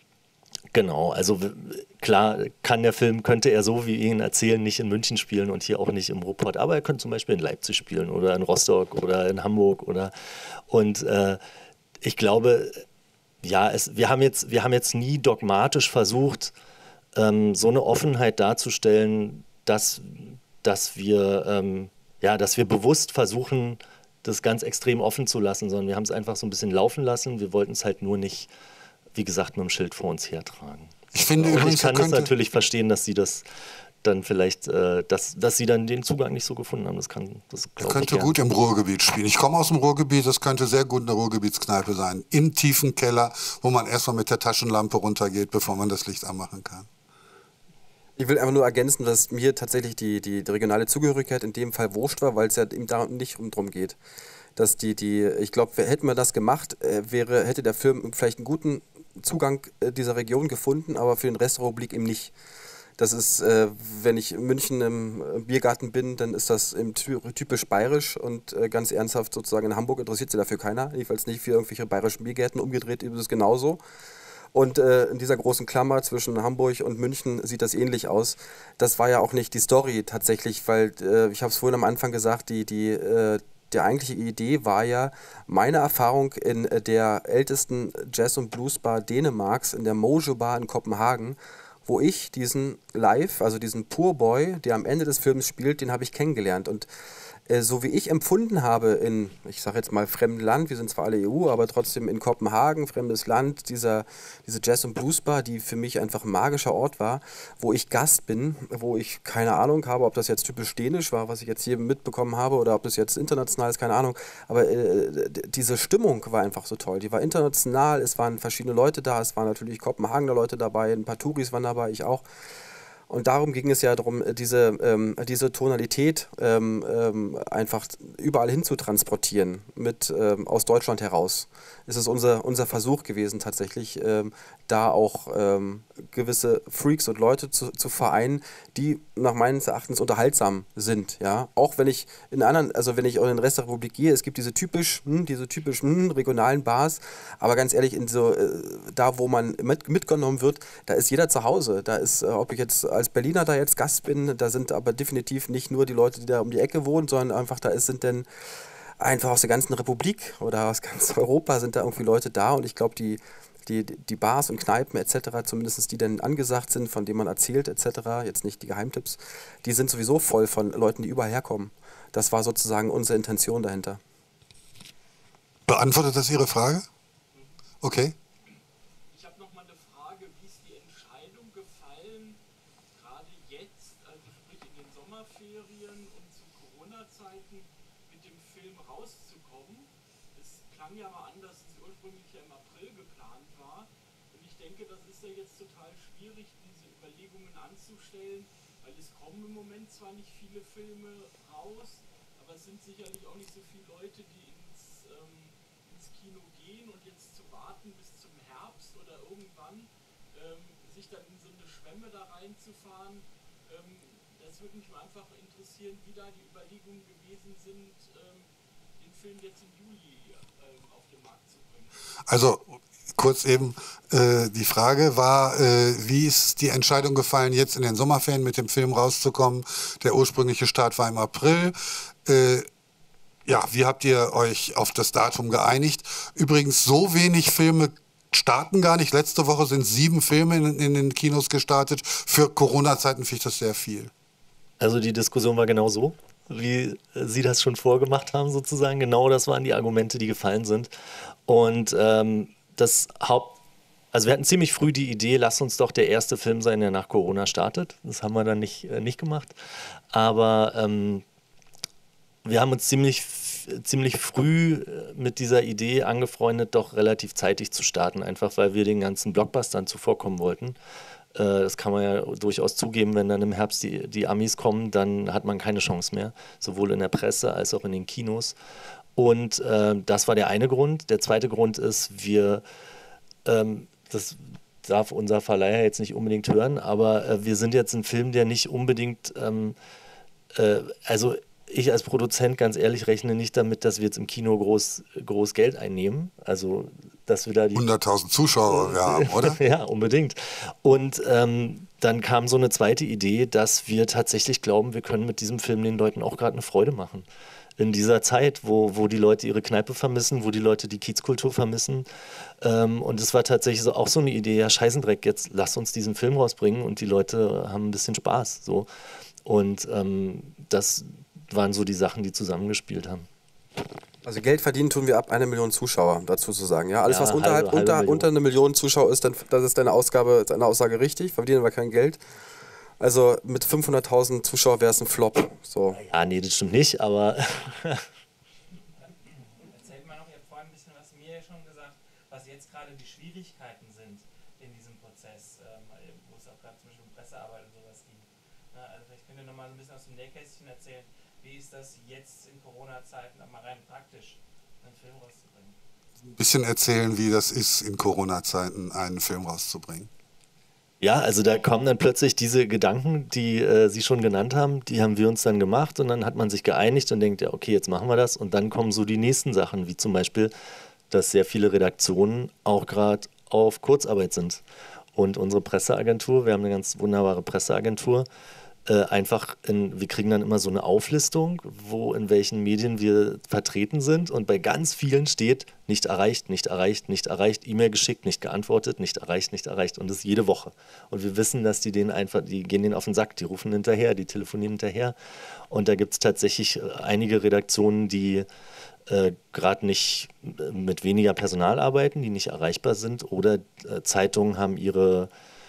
Genau, also w- klar kann der Film, könnte er so, wie wir ihn erzählen, nicht in München spielen und hier auch nicht im Ruhrpott, aber er könnte zum Beispiel in Leipzig spielen oder in Rostock oder in Hamburg oder und äh, ich glaube, ja, es, wir haben jetzt, wir haben jetzt nie dogmatisch versucht, ähm, so eine Offenheit darzustellen, dass, dass wir, ähm, ja, dass wir bewusst versuchen, das ganz extrem offen zu lassen, sondern wir haben es einfach so ein bisschen laufen lassen. Wir wollten es halt nur nicht, wie gesagt, mit dem Schild vor uns hertragen. Ich finde Und übrigens, ich kann er es könnte- natürlich verstehen, dass sie das dann vielleicht, äh, dass, dass sie dann den Zugang nicht so gefunden haben. Das kann, das Er glaube ich könnte gern. gut im Ruhrgebiet spielen. Ich komme aus dem Ruhrgebiet, das könnte sehr gut eine Ruhrgebietskneipe sein. Im tiefen Keller, wo man erstmal mit der Taschenlampe runtergeht, bevor man das Licht anmachen kann. Ich will einfach nur ergänzen, dass mir tatsächlich die, die, die regionale Zugehörigkeit in dem Fall wurscht war, weil es ja eben da nicht um drum geht. Dass die, die, ich glaube, hätten wir das gemacht, äh, wäre, hätte der Film vielleicht einen guten Zugang äh, dieser Region gefunden, aber für den Rest der Republik eben nicht. Das ist, äh, wenn ich in München im äh, Biergarten bin, dann ist das im ty typisch bayerisch und äh, ganz ernsthaft sozusagen in Hamburg interessiert sich dafür keiner, jedenfalls nicht für irgendwelche bayerischen Biergärten, umgedreht ist es genauso. Und äh, in dieser großen Klammer zwischen Hamburg und München sieht das ähnlich aus. Das war ja auch nicht die Story tatsächlich, weil äh, ich habe es vorhin am Anfang gesagt, die, die, äh, die eigentliche Idee war ja meine Erfahrung in äh, der ältesten Jazz- und Bluesbar Dänemarks, in der Mojo Bar in Kopenhagen, wo ich diesen Live, also diesen Poor Boy, der am Ende des Films spielt, den habe ich kennengelernt. Und äh, so wie ich empfunden habe in, ich sage jetzt mal fremdem Land, wir sind zwar alle E U, aber trotzdem in Kopenhagen, fremdes Land, dieser, diese Jazz- und Bluesbar, die für mich einfach ein magischer Ort war, wo ich Gast bin, wo ich keine Ahnung habe, ob das jetzt typisch dänisch war, was ich jetzt hier mitbekommen habe, oder ob das jetzt international ist, keine Ahnung. Aber äh, diese Stimmung war einfach so toll. Die war international, es waren verschiedene Leute da, es waren natürlich Kopenhagener Leute dabei, ein paar Touris waren dabei, ich auch. Und darum ging es ja darum, diese, ähm, diese Tonalität ähm, ähm, einfach überall hin zu transportieren, mit, ähm, aus Deutschland heraus. Es ist unser, unser Versuch gewesen, tatsächlich ähm, da auch ähm, gewisse Freaks und Leute zu, zu vereinen, die nach meines Erachtens unterhaltsam sind. Ja? Auch wenn ich in anderen, also wenn ich auch in den Rest der Republik gehe, es gibt diese typisch, hm, diese typisch hm, regionalen Bars, aber ganz ehrlich, in so, äh, da wo man mit, mitgenommen wird, da ist jeder zu Hause. Da ist, äh, ob ich jetzt als Berliner da jetzt Gast bin, da sind aber definitiv nicht nur die Leute, die da um die Ecke wohnen, sondern einfach da ist, sind denn einfach aus der ganzen Republik oder aus ganz Europa sind da irgendwie Leute da und ich glaube, die, die, die Bars und Kneipen et cetera, zumindest die dann angesagt sind, von denen man erzählt et cetera, jetzt nicht die Geheimtipps, die sind sowieso voll von Leuten, die überall herkommen. Das war sozusagen unsere Intention dahinter. Beantwortet das Ihre Frage? Okay. Ich habe noch mal eine Frage, wie ist die Entscheidung gefallen, gerade jetzt, also sprich in den Sommerferien und zu Corona-Zeiten mit dem Film rauszukommen? Es klang ja mal an, dass es ursprünglich ja im April geplant war. Und ich denke, das ist ja jetzt total schwierig, diese Überlegungen anzustellen, weil es kommen im Moment zwar nicht viele Filme raus, aber es sind sicherlich auch nicht so viele Leute, die ins, ähm, ins Kino gehen, und jetzt zu warten bis zum Herbst oder irgendwann ähm, sich dann in so eine Schwemme da reinzufahren, ähm, das würde mich mal einfach interessieren, wie da die Überlegungen gewesen sind, ähm, den Film jetzt im Juli ähm, auf den Markt zu bringen. Also kurz eben, äh, die Frage war, äh, wie ist die Entscheidung gefallen, jetzt in den Sommerferien mit dem Film rauszukommen? Der ursprüngliche Start war im April. Äh, ja, wie habt ihr euch auf das Datum geeinigt? Übrigens, so wenig Filme starten gar nicht. Letzte Woche sind sieben Filme in, in den Kinos gestartet. Für Corona-Zeiten finde ich das sehr viel. Also die Diskussion war genau so, wie Sie das schon vorgemacht haben sozusagen. Genau das waren die Argumente, die gefallen sind. Und ähm, das Haupt... Also wir hatten ziemlich früh die Idee, lass uns doch der erste Film sein, der nach Corona startet. Das haben wir dann nicht, äh, nicht gemacht. Aber ähm, wir haben uns ziemlich, ziemlich früh mit dieser Idee angefreundet, doch relativ zeitig zu starten, einfach weil wir den ganzen Blockbustern zuvorkommen wollten. Äh, das kann man ja durchaus zugeben, wenn dann im Herbst die, die Amis kommen, dann hat man keine Chance mehr, sowohl in der Presse als auch in den Kinos. Und äh, das war der eine Grund. Der zweite Grund ist, wir, ähm, das darf unser Verleiher jetzt nicht unbedingt hören, aber äh, wir sind jetzt ein Film, der nicht unbedingt, ähm, äh, also ich als Produzent, ganz ehrlich, rechne nicht damit, dass wir jetzt im Kino groß, groß Geld einnehmen. Also, dass wir da die hunderttausend Zuschauer wir haben, oder? Ja, unbedingt. Und ähm, dann kam so eine zweite Idee, dass wir tatsächlich glauben, wir können mit diesem Film den Leuten auch gerade eine Freude machen. In dieser Zeit, wo, wo die Leute ihre Kneipe vermissen, wo die Leute die Kiezkultur vermissen. Ähm, und es war tatsächlich so, auch so eine Idee, ja, Scheißendreck, jetzt lass uns diesen Film rausbringen und die Leute haben ein bisschen Spaß. So. Und ähm, das waren so die Sachen, die zusammengespielt haben. Also Geld verdienen tun wir ab einer Million Zuschauer, dazu zu sagen. Ja, alles, Ja, was unterhalb, halbe- halbe unter, Million. unter eine Million Zuschauer ist, dann das ist deine Ausgabe, deine Aussage richtig, verdienen wir kein Geld. Also mit fünfhunderttausend Zuschauer wäre es ein Flop. So. Ja, nee, das stimmt nicht, aber Erzählt mal noch, ihr habt vorhin ein bisschen was mir schon gesagt, was jetzt gerade die Schwierigkeiten sind in diesem Prozess, ähm, wo es auch gerade zum Beispiel um Pressearbeit und sowas ging. Na, also vielleicht könnt ihr noch mal so ein bisschen aus dem Nähkästchen erzählen, wie ist das jetzt in Corona-Zeiten mal rein praktisch, einen Film rauszubringen? Ein bisschen erzählen, wie das ist, in Corona-Zeiten einen Film rauszubringen. ja, also da kommen dann plötzlich diese Gedanken, die äh, Sie schon genannt haben, die haben wir uns dann gemacht und dann hat man sich geeinigt und denkt, ja, okay, jetzt machen wir das. Und dann kommen so die nächsten Sachen, wie zum Beispiel, dass sehr viele Redaktionen auch gerade auf Kurzarbeit sind. Und unsere Presseagentur, wir haben eine ganz wunderbare Presseagentur, äh, einfach, in, wir kriegen dann immer so eine Auflistung, wo in welchen Medien wir vertreten sind und bei ganz vielen steht, nicht erreicht, nicht erreicht, nicht erreicht, E-Mail geschickt, nicht geantwortet, nicht erreicht, nicht erreicht und das jede Woche. Und wir wissen, dass die denen einfach, die gehen denen auf den Sack, die rufen hinterher, die telefonieren hinterher und da gibt es tatsächlich einige Redaktionen, die äh, gerade nicht mit weniger Personal arbeiten, die nicht erreichbar sind oder äh, Zeitungen haben ihre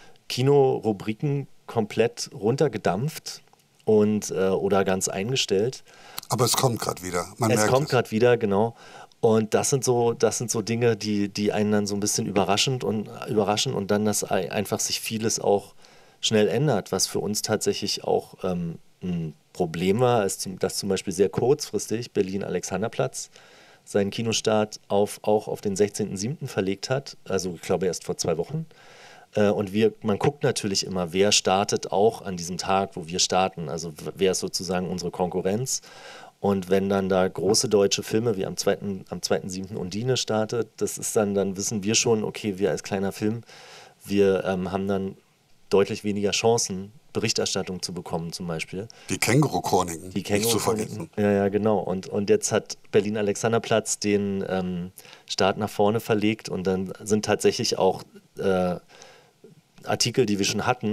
Kinorubriken komplett runtergedampft und äh, oder ganz eingestellt. Aber es kommt gerade wieder. Man es merkt kommt es. gerade wieder, genau. Und das sind so, das sind so Dinge, die, die einen dann so ein bisschen überraschend und überraschen und dann, dass ei- einfach sich vieles auch schnell ändert, was für uns tatsächlich auch ähm, ein Problem war, ist, zum, dass zum Beispiel sehr kurzfristig Berlin-Alexanderplatz seinen Kinostart auf, auch auf den sechzehnten siebten verlegt hat, also ich glaube erst vor zwei Wochen. Äh, Und wir, man guckt natürlich immer, wer startet auch an diesem Tag, wo wir starten. Also w- wer ist sozusagen unsere Konkurrenz. Und wenn dann da große deutsche Filme wie am zweiten am zweiten siebten Undine startet, das ist dann, dann wissen wir schon, okay, wir als kleiner Film, wir ähm, haben dann deutlich weniger Chancen, Berichterstattung zu bekommen zum Beispiel. Die Känguru-Chroniken, Die nicht zu vergessen. Känguru-Chroniken. Ja, ja, genau. Und, und jetzt hat Berlin-Alexanderplatz den ähm, Start nach vorne verlegt und dann sind tatsächlich auch äh, Artikel, die wir schon hatten,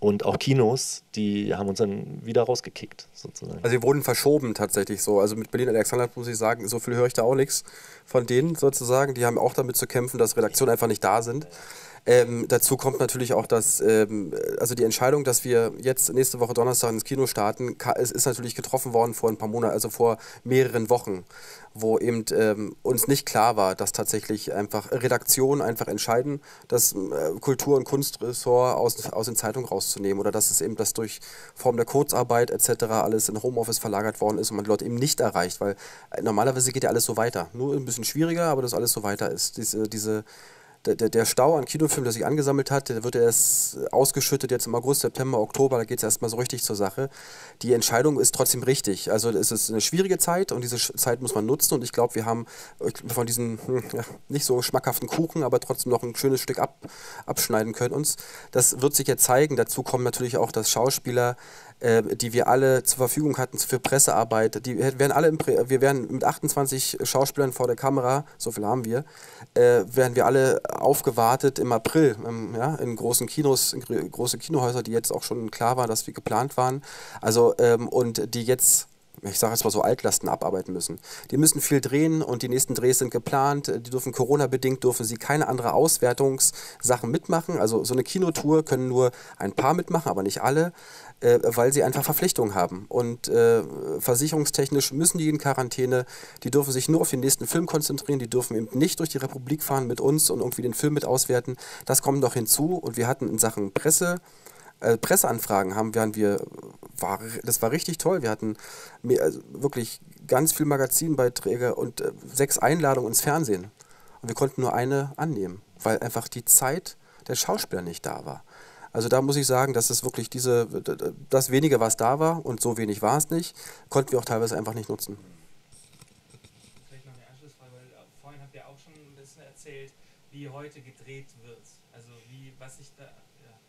Und auch Kinos, die haben uns dann wieder rausgekickt, sozusagen. Also wir wurden verschoben tatsächlich so. Also mit Berlin Alexander muss ich sagen, so viel höre ich da auch nichts von denen sozusagen. Die haben auch damit zu kämpfen, dass Redaktionen einfach nicht da sind. Ähm, dazu kommt natürlich auch, dass ähm, also die Entscheidung, dass wir jetzt nächste Woche Donnerstag ins Kino starten, es ist natürlich getroffen worden vor ein paar Monaten, also vor mehreren Wochen, wo eben ähm, uns nicht klar war, dass tatsächlich einfach Redaktionen einfach entscheiden, das äh, Kultur- und Kunstressort aus, aus den Zeitungen rauszunehmen oder dass es eben das durch Form der Kurzarbeit et cetera alles in Homeoffice verlagert worden ist und man die Leute eben nicht erreicht, weil äh, normalerweise geht ja alles so weiter. Nur ein bisschen schwieriger, aber dass alles so weiter ist. Diese, diese Der, der Stau an Kinofilmen, der sich angesammelt hat, der wird erst ausgeschüttet jetzt im August, September, Oktober, da geht es erstmal so richtig zur Sache. Die Entscheidung ist trotzdem richtig. Also es ist eine schwierige Zeit und diese Zeit muss man nutzen und ich glaube, wir haben von diesem ja, nicht so schmackhaften Kuchen, aber trotzdem noch ein schönes Stück ab, abschneiden können uns. Das wird sich jetzt zeigen. Dazu kommen natürlich auch, dass Schauspieler, äh, die wir alle zur Verfügung hatten für Pressearbeit, die werden alle im Prä wir werden mit achtundzwanzig Schauspielern vor der Kamera, so viel haben wir, äh, werden wir alle aufgewartet im April, ähm, ja, in großen Kinos, in große Kinohäuser, die jetzt auch schon klar war, dass wir geplant waren. Also ähm, und die jetzt, ich sage jetzt mal so, Altlasten abarbeiten müssen. Die müssen viel drehen und die nächsten Drehs sind geplant. Die dürfen Corona-bedingt, dürfen sie keine andere Auswertungssachen mitmachen. Also so eine Kinotour können nur ein paar mitmachen, aber nicht alle, äh, weil sie einfach Verpflichtungen haben. Und äh, versicherungstechnisch müssen die in Quarantäne. Die dürfen sich nur auf den nächsten Film konzentrieren. Die dürfen eben nicht durch die Republik fahren mit uns und irgendwie den Film mit auswerten. Das kommt noch hinzu. Und wir hatten in Sachen Presse, Äh, Presseanfragen haben, während wir, war, das war richtig toll, wir hatten mehr, also wirklich ganz viel Magazinbeiträge und äh, sechs Einladungen ins Fernsehen und wir konnten nur eine annehmen, weil einfach die Zeit der Schauspieler nicht da war. Also da muss ich sagen, dass es wirklich diese, das wenige, was da war und so wenig war es nicht, konnten wir auch teilweise einfach nicht nutzen. Vielleicht noch eine Anschlussfrage, weil vorhin habt ihr auch schon ein bisschen erzählt, wie heute gedreht wird, also wie, was sich da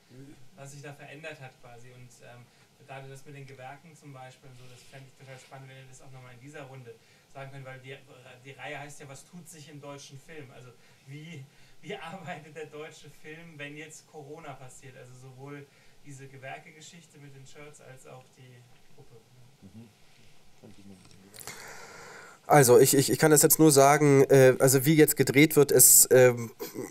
was sich da verändert hat quasi und ähm, gerade das mit den Gewerken zum Beispiel, so, das fände ich total spannend, wenn ihr das auch nochmal in dieser Runde sagen könnt, weil die, die Reihe heißt ja, was tut sich im deutschen Film, also wie, wie arbeitet der deutsche Film, wenn jetzt Corona passiert, also sowohl diese Gewerkegeschichte mit den Shirts als auch die Gruppe. Mhm. Also ich, ich, ich kann das jetzt nur sagen, äh, also wie jetzt gedreht wird, ist ähm,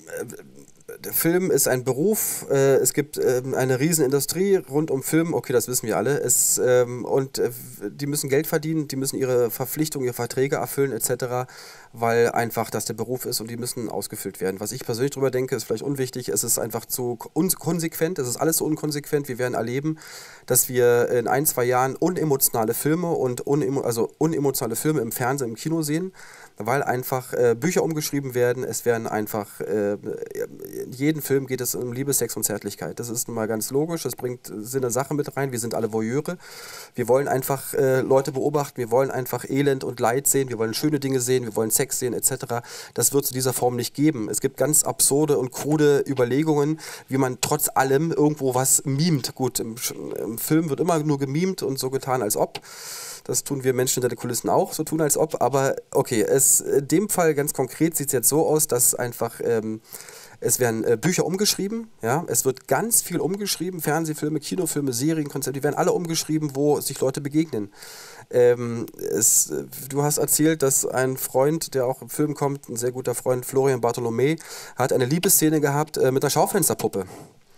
der Film ist ein Beruf, äh, es gibt ähm, eine Riesenindustrie rund um Film, okay, das wissen wir alle, es, ähm, und äh, die müssen Geld verdienen, die müssen ihre Verpflichtungen, ihre Verträge erfüllen et cetera, weil einfach das der Beruf ist und die müssen ausgefüllt werden. Was ich persönlich darüber denke, ist vielleicht unwichtig, es ist einfach zu unkonsequent, es ist alles so unkonsequent, wir werden erleben, dass wir in ein, zwei Jahren unemotionale Filme und unemo also unemotionale Filme im Fernsehen, im Kino sehen, weil einfach äh, Bücher umgeschrieben werden, es werden einfach, äh, in jedem Film geht es um Liebe, Sex und Zärtlichkeit. Das ist nun mal ganz logisch, das bringt Sinn der Sache mit rein, wir sind alle Voyeure. Wir wollen einfach äh, Leute beobachten, wir wollen einfach Elend und Leid sehen, wir wollen schöne Dinge sehen, wir wollen Sex sehen et cetera. Das wird es in dieser Form nicht geben. Es gibt ganz absurde und krude Überlegungen, wie man trotz allem irgendwo was mimt. Gut, im, im Film wird immer nur gemimt und so getan, als ob. Das tun wir Menschen hinter den Kulissen auch, so tun als ob. Aber okay, es, in dem Fall ganz konkret sieht es jetzt so aus, dass einfach, ähm, es werden äh, Bücher umgeschrieben, ja, es wird ganz viel umgeschrieben, Fernsehfilme, Kinofilme, Serien, Konzepte, die werden alle umgeschrieben, wo sich Leute begegnen. Ähm, es, du hast erzählt, dass ein Freund, der auch im Film kommt, ein sehr guter Freund, Florian Bartholomä, hat eine Liebesszene gehabt äh, mit einer Schaufensterpuppe.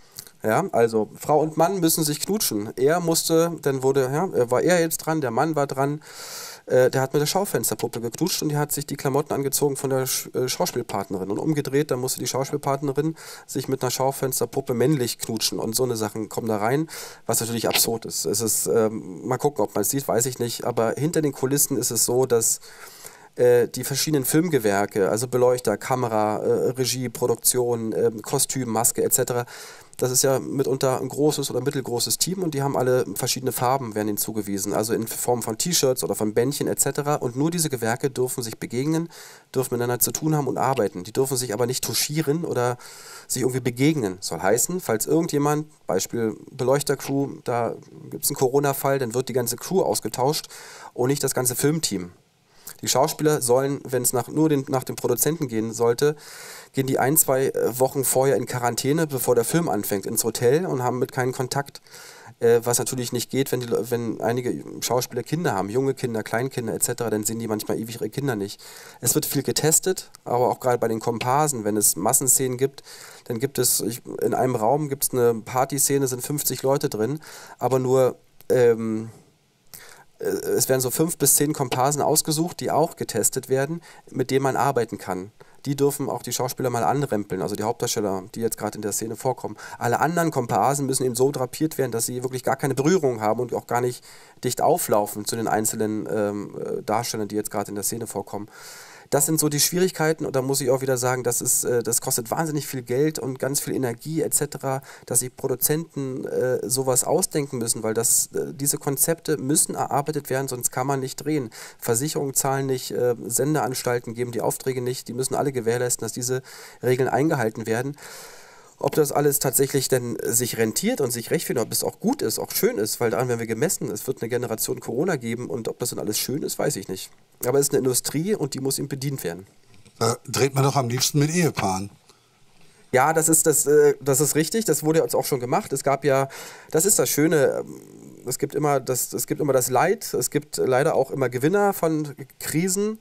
Ja, also Frau und Mann müssen sich knutschen. Er musste, dann wurde, ja, war er jetzt dran, der Mann war dran, äh, der hat mit der Schaufensterpuppe geknutscht und die hat sich die Klamotten angezogen von der Sch äh, Schauspielpartnerin und umgedreht, dann musste die Schauspielpartnerin sich mit einer Schaufensterpuppe männlich knutschen und so eine Sachen kommen da rein, was natürlich absurd ist. Es ist, ähm, mal gucken, ob man es sieht, weiß ich nicht, aber hinter den Kulissen ist es so, dass die verschiedenen Filmgewerke, also Beleuchter, Kamera, äh, Regie, Produktion, äh, Kostüm, Maske et cetera. Das ist ja mitunter ein großes oder mittelgroßes Team und die haben alle verschiedene Farben, werden ihnen zugewiesen, also in Form von T-Shirts oder von Bändchen et cetera. Und nur diese Gewerke dürfen sich begegnen, dürfen miteinander zu tun haben und arbeiten. Die dürfen sich aber nicht touchieren oder sich irgendwie begegnen. Soll heißen, falls irgendjemand, Beispiel Beleuchtercrew, da gibt es einen Corona-Fall, dann wird die ganze Crew ausgetauscht und nicht das ganze Filmteam. Die Schauspieler sollen, wenn es nach, nur den, nach dem Produzenten gehen sollte, gehen die ein, zwei Wochen vorher in Quarantäne, bevor der Film anfängt, ins Hotel und haben mit keinen Kontakt. Äh, was natürlich nicht geht, wenn, die, wenn einige Schauspieler Kinder haben, junge Kinder, Kleinkinder et cetera, dann sehen die manchmal ewig ihre Kinder nicht. Es wird viel getestet, aber auch gerade bei den Komparsen, wenn es Massenszenen gibt, dann gibt es, ich, in einem Raum gibt es eine Partyszene, sind fünfzig Leute drin, aber nur, ähm, es werden so fünf bis zehn Komparsen ausgesucht, die auch getestet werden, mit denen man arbeiten kann. Die dürfen auch die Schauspieler mal anrempeln, also die Hauptdarsteller, die jetzt gerade in der Szene vorkommen. Alle anderen Komparsen müssen eben so drapiert werden, dass sie wirklich gar keine Berührung haben und auch gar nicht dicht auflaufen zu den einzelnen ähm, Darstellern, die jetzt gerade in der Szene vorkommen. Das sind so die Schwierigkeiten und da muss ich auch wieder sagen, das, ist, äh, das kostet wahnsinnig viel Geld und ganz viel Energie et cetera, dass sich Produzenten äh, sowas ausdenken müssen, weil das, äh, diese Konzepte müssen erarbeitet werden, sonst kann man nicht drehen. Versicherungen zahlen nicht, äh, Sendeanstalten geben die Aufträge nicht, die müssen alle gewährleisten, dass diese Regeln eingehalten werden. Ob das alles tatsächlich denn sich rentiert und sich rechtfertigt, ob es auch gut ist, auch schön ist, weil daran werden wir gemessen, es wird eine Generation Corona geben und ob das dann alles schön ist, weiß ich nicht. Aber es ist eine Industrie und die muss ihm bedient werden. Da dreht man doch am liebsten mit Ehepaaren. Ja, das ist, das, äh, das ist richtig, das wurde jetzt auch schon gemacht. Es gab ja, das ist das Schöne, es gibt immer das, es gibt immer das Leid, es gibt leider auch immer Gewinner von Krisen.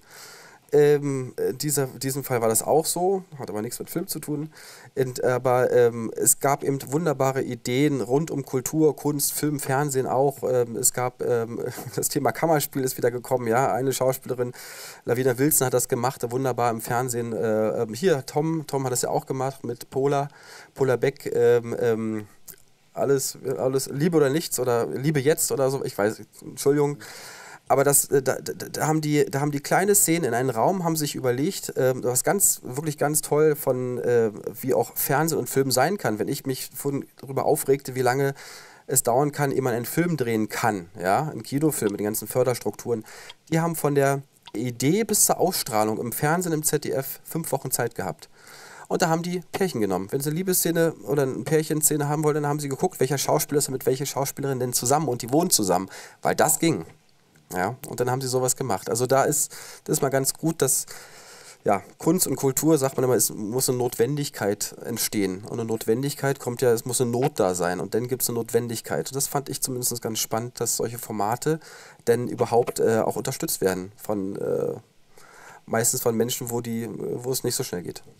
Ähm, dieser, in diesem Fall war das auch so, hat aber nichts mit Film zu tun. Und, aber ähm, es gab eben wunderbare Ideen rund um Kultur, Kunst, Film, Fernsehen auch. Ähm, es gab ähm, das Thema Kammerspiel ist wieder gekommen. Ja, eine Schauspielerin, Lavina Wilson, hat das gemacht, wunderbar im Fernsehen. Äh, hier, Tom, Tom hat das ja auch gemacht mit Pola, Pola Beck. Ähm, ähm, alles, alles Liebe oder nichts oder Liebe jetzt oder so. Ich weiß, Entschuldigung. Aber das, da, da, da, haben die, da haben die kleine Szenen in einem Raum, haben sich überlegt, äh, was ganz, wirklich ganz toll von, äh, wie auch Fernsehen und Film sein kann. Wenn ich mich von, darüber aufregte, wie lange es dauern kann, ehe man einen Film drehen kann, ja, einen Kinofilm mit den ganzen Förderstrukturen, die haben von der Idee bis zur Ausstrahlung im Fernsehen, im Z D F, fünf Wochen Zeit gehabt. Und da haben die Pärchen genommen. Wenn sie eine Liebesszene oder eine Pärchenszene haben wollten, dann haben sie geguckt, welcher Schauspieler ist mit welcher Schauspielerin denn zusammen und die wohnen zusammen, weil das ging. Ja, und dann haben sie sowas gemacht. Also da ist das ist mal ganz gut, dass ja, Kunst und Kultur, sagt man immer, es muss eine Notwendigkeit entstehen. Und eine Notwendigkeit kommt ja, es muss eine Not da sein und dann gibt es eine Notwendigkeit. Und das fand ich zumindest ganz spannend, dass solche Formate denn überhaupt äh, auch unterstützt werden. Von, äh, meistens von Menschen, wo, die, wo es nicht so schnell geht.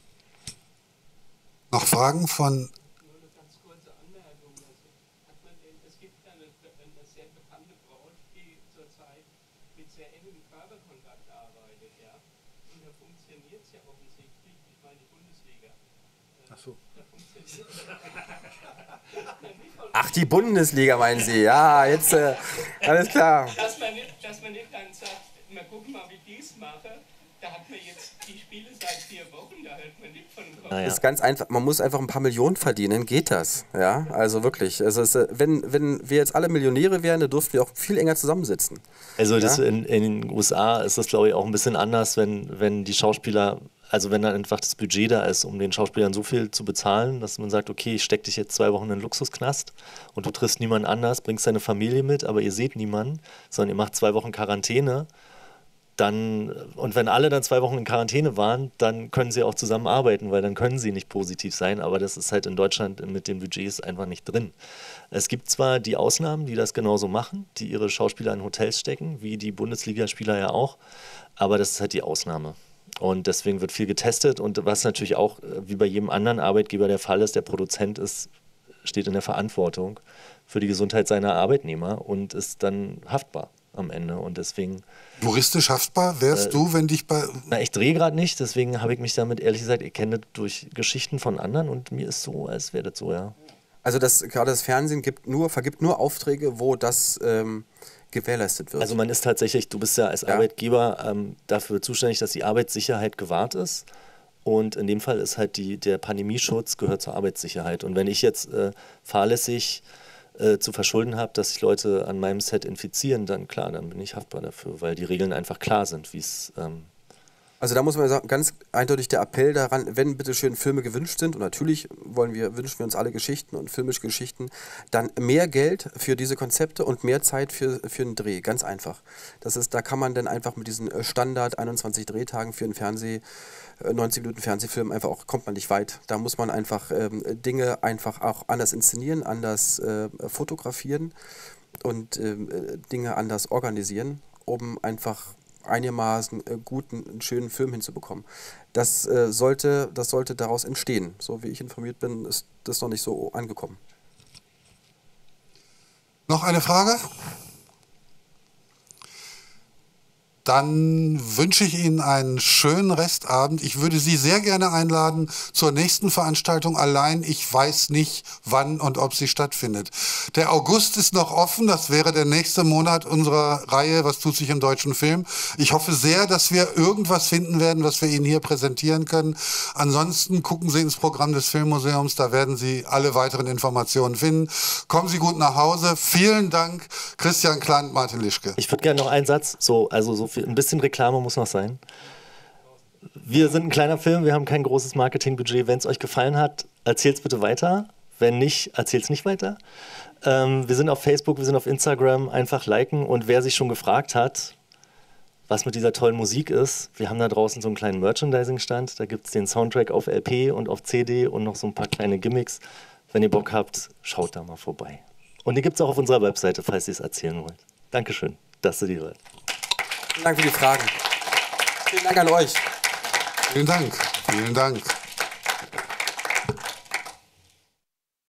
Noch Fragen von... Ach, die Bundesliga meinen Sie? Ja, jetzt, äh, alles klar. Dass man, nicht, dass man nicht dann sagt, mal gucken mal, wie die es machen, da hat man jetzt die Spiele seit vier Wochen, da hört man nicht von Kopf. Das ist ganz einfach, man muss einfach ein paar Millionen verdienen, geht das. Ja, also wirklich. Also es, wenn, wenn wir jetzt alle Millionäre wären, dann dürften wir auch viel enger zusammensitzen. Also das ja? in, in den U S A ist das, glaube ich, auch ein bisschen anders, wenn, wenn die Schauspieler... Also wenn dann einfach das Budget da ist, um den Schauspielern so viel zu bezahlen, dass man sagt, okay, ich stecke dich jetzt zwei Wochen in einen Luxusknast und du triffst niemanden anders, bringst deine Familie mit, aber ihr seht niemanden, sondern ihr macht zwei Wochen Quarantäne, dann, und wenn alle dann zwei Wochen in Quarantäne waren, dann können sie auch zusammenarbeiten, weil dann können sie nicht positiv sein, aber das ist halt in Deutschland mit den Budgets einfach nicht drin. Es gibt zwar die Ausnahmen, die das genauso machen, die ihre Schauspieler in Hotels stecken, wie die Bundesligaspieler ja auch, aber das ist halt die Ausnahme. Und deswegen wird viel getestet und was natürlich auch wie bei jedem anderen Arbeitgeber der Fall ist, der Produzent ist, steht in der Verantwortung für die Gesundheit seiner Arbeitnehmer und ist dann haftbar am Ende und deswegen... Juristisch haftbar wärst äh, du, wenn dich bei... Na, ich drehe gerade nicht, deswegen habe ich mich damit ehrlich gesagt, ich kenne das durch Geschichten von anderen und mir ist so, als wäre das so, ja. Also das, gerade das Fernsehen gibt nur, vergibt nur Aufträge, wo das... Ähm gewährleistet wird. Also man ist tatsächlich, du bist ja als ja. Arbeitgeber ähm, dafür zuständig, dass die Arbeitssicherheit gewahrt ist und in dem Fall ist halt die, der Pandemieschutz gehört zur Arbeitssicherheit und wenn ich jetzt äh, fahrlässig äh, zu verschulden habe, dass sich Leute an meinem Set infizieren, dann klar, dann bin ich haftbar dafür, weil die Regeln einfach klar sind, wie es ähm, Also da muss man sagen, ganz eindeutig der Appell daran, wenn bitte schön Filme gewünscht sind, und natürlich wollen wir, wünschen wir uns alle Geschichten und filmische Geschichten, dann mehr Geld für diese Konzepte und mehr Zeit für, für einen Dreh, ganz einfach. Das ist, da kann man dann einfach mit diesen Standard einundzwanzig Drehtagen für einen Fernseh, neunzig Minuten Fernsehfilm einfach auch, kommt man nicht weit. Da muss man einfach ähm, Dinge einfach auch anders inszenieren, anders äh, fotografieren und ähm, Dinge anders organisieren, um einfach einigermaßen äh, guten, einen schönen Film hinzubekommen. Das, äh, sollte, das sollte daraus entstehen. So wie ich informiert bin, ist das noch nicht so angekommen. Noch eine Frage? Dann wünsche ich Ihnen einen schönen Restabend. Ich würde Sie sehr gerne einladen zur nächsten Veranstaltung. Allein ich weiß nicht, wann und ob sie stattfindet. Der August ist noch offen. Das wäre der nächste Monat unserer Reihe Was tut sich im deutschen Film. Ich hoffe sehr, dass wir irgendwas finden werden, was wir Ihnen hier präsentieren können. Ansonsten gucken Sie ins Programm des Filmmuseums. Da werden Sie alle weiteren Informationen finden. Kommen Sie gut nach Hause. Vielen Dank, Christian Klant, Martin Lischke. Ich würde gerne noch einen Satz, so, also so viel, ein bisschen Reklame muss noch sein. Wir sind ein kleiner Film, wir haben kein großes Marketingbudget. Wenn es euch gefallen hat, erzählt es bitte weiter. Wenn nicht, erzählt es nicht weiter. Ähm, wir sind auf Facebook, wir sind auf Instagram, einfach liken. Und wer sich schon gefragt hat, was mit dieser tollen Musik ist, wir haben da draußen so einen kleinen Merchandising-Stand. Da gibt es den Soundtrack auf L P und auf C D und noch so ein paar kleine Gimmicks. Wenn ihr Bock habt, schaut da mal vorbei. Und die gibt es auch auf unserer Webseite, falls ihr es erzählen wollt. Dankeschön, dass ihr die hört. Vielen Dank für die Fragen. Vielen Dank an euch. Vielen Dank. Vielen Dank.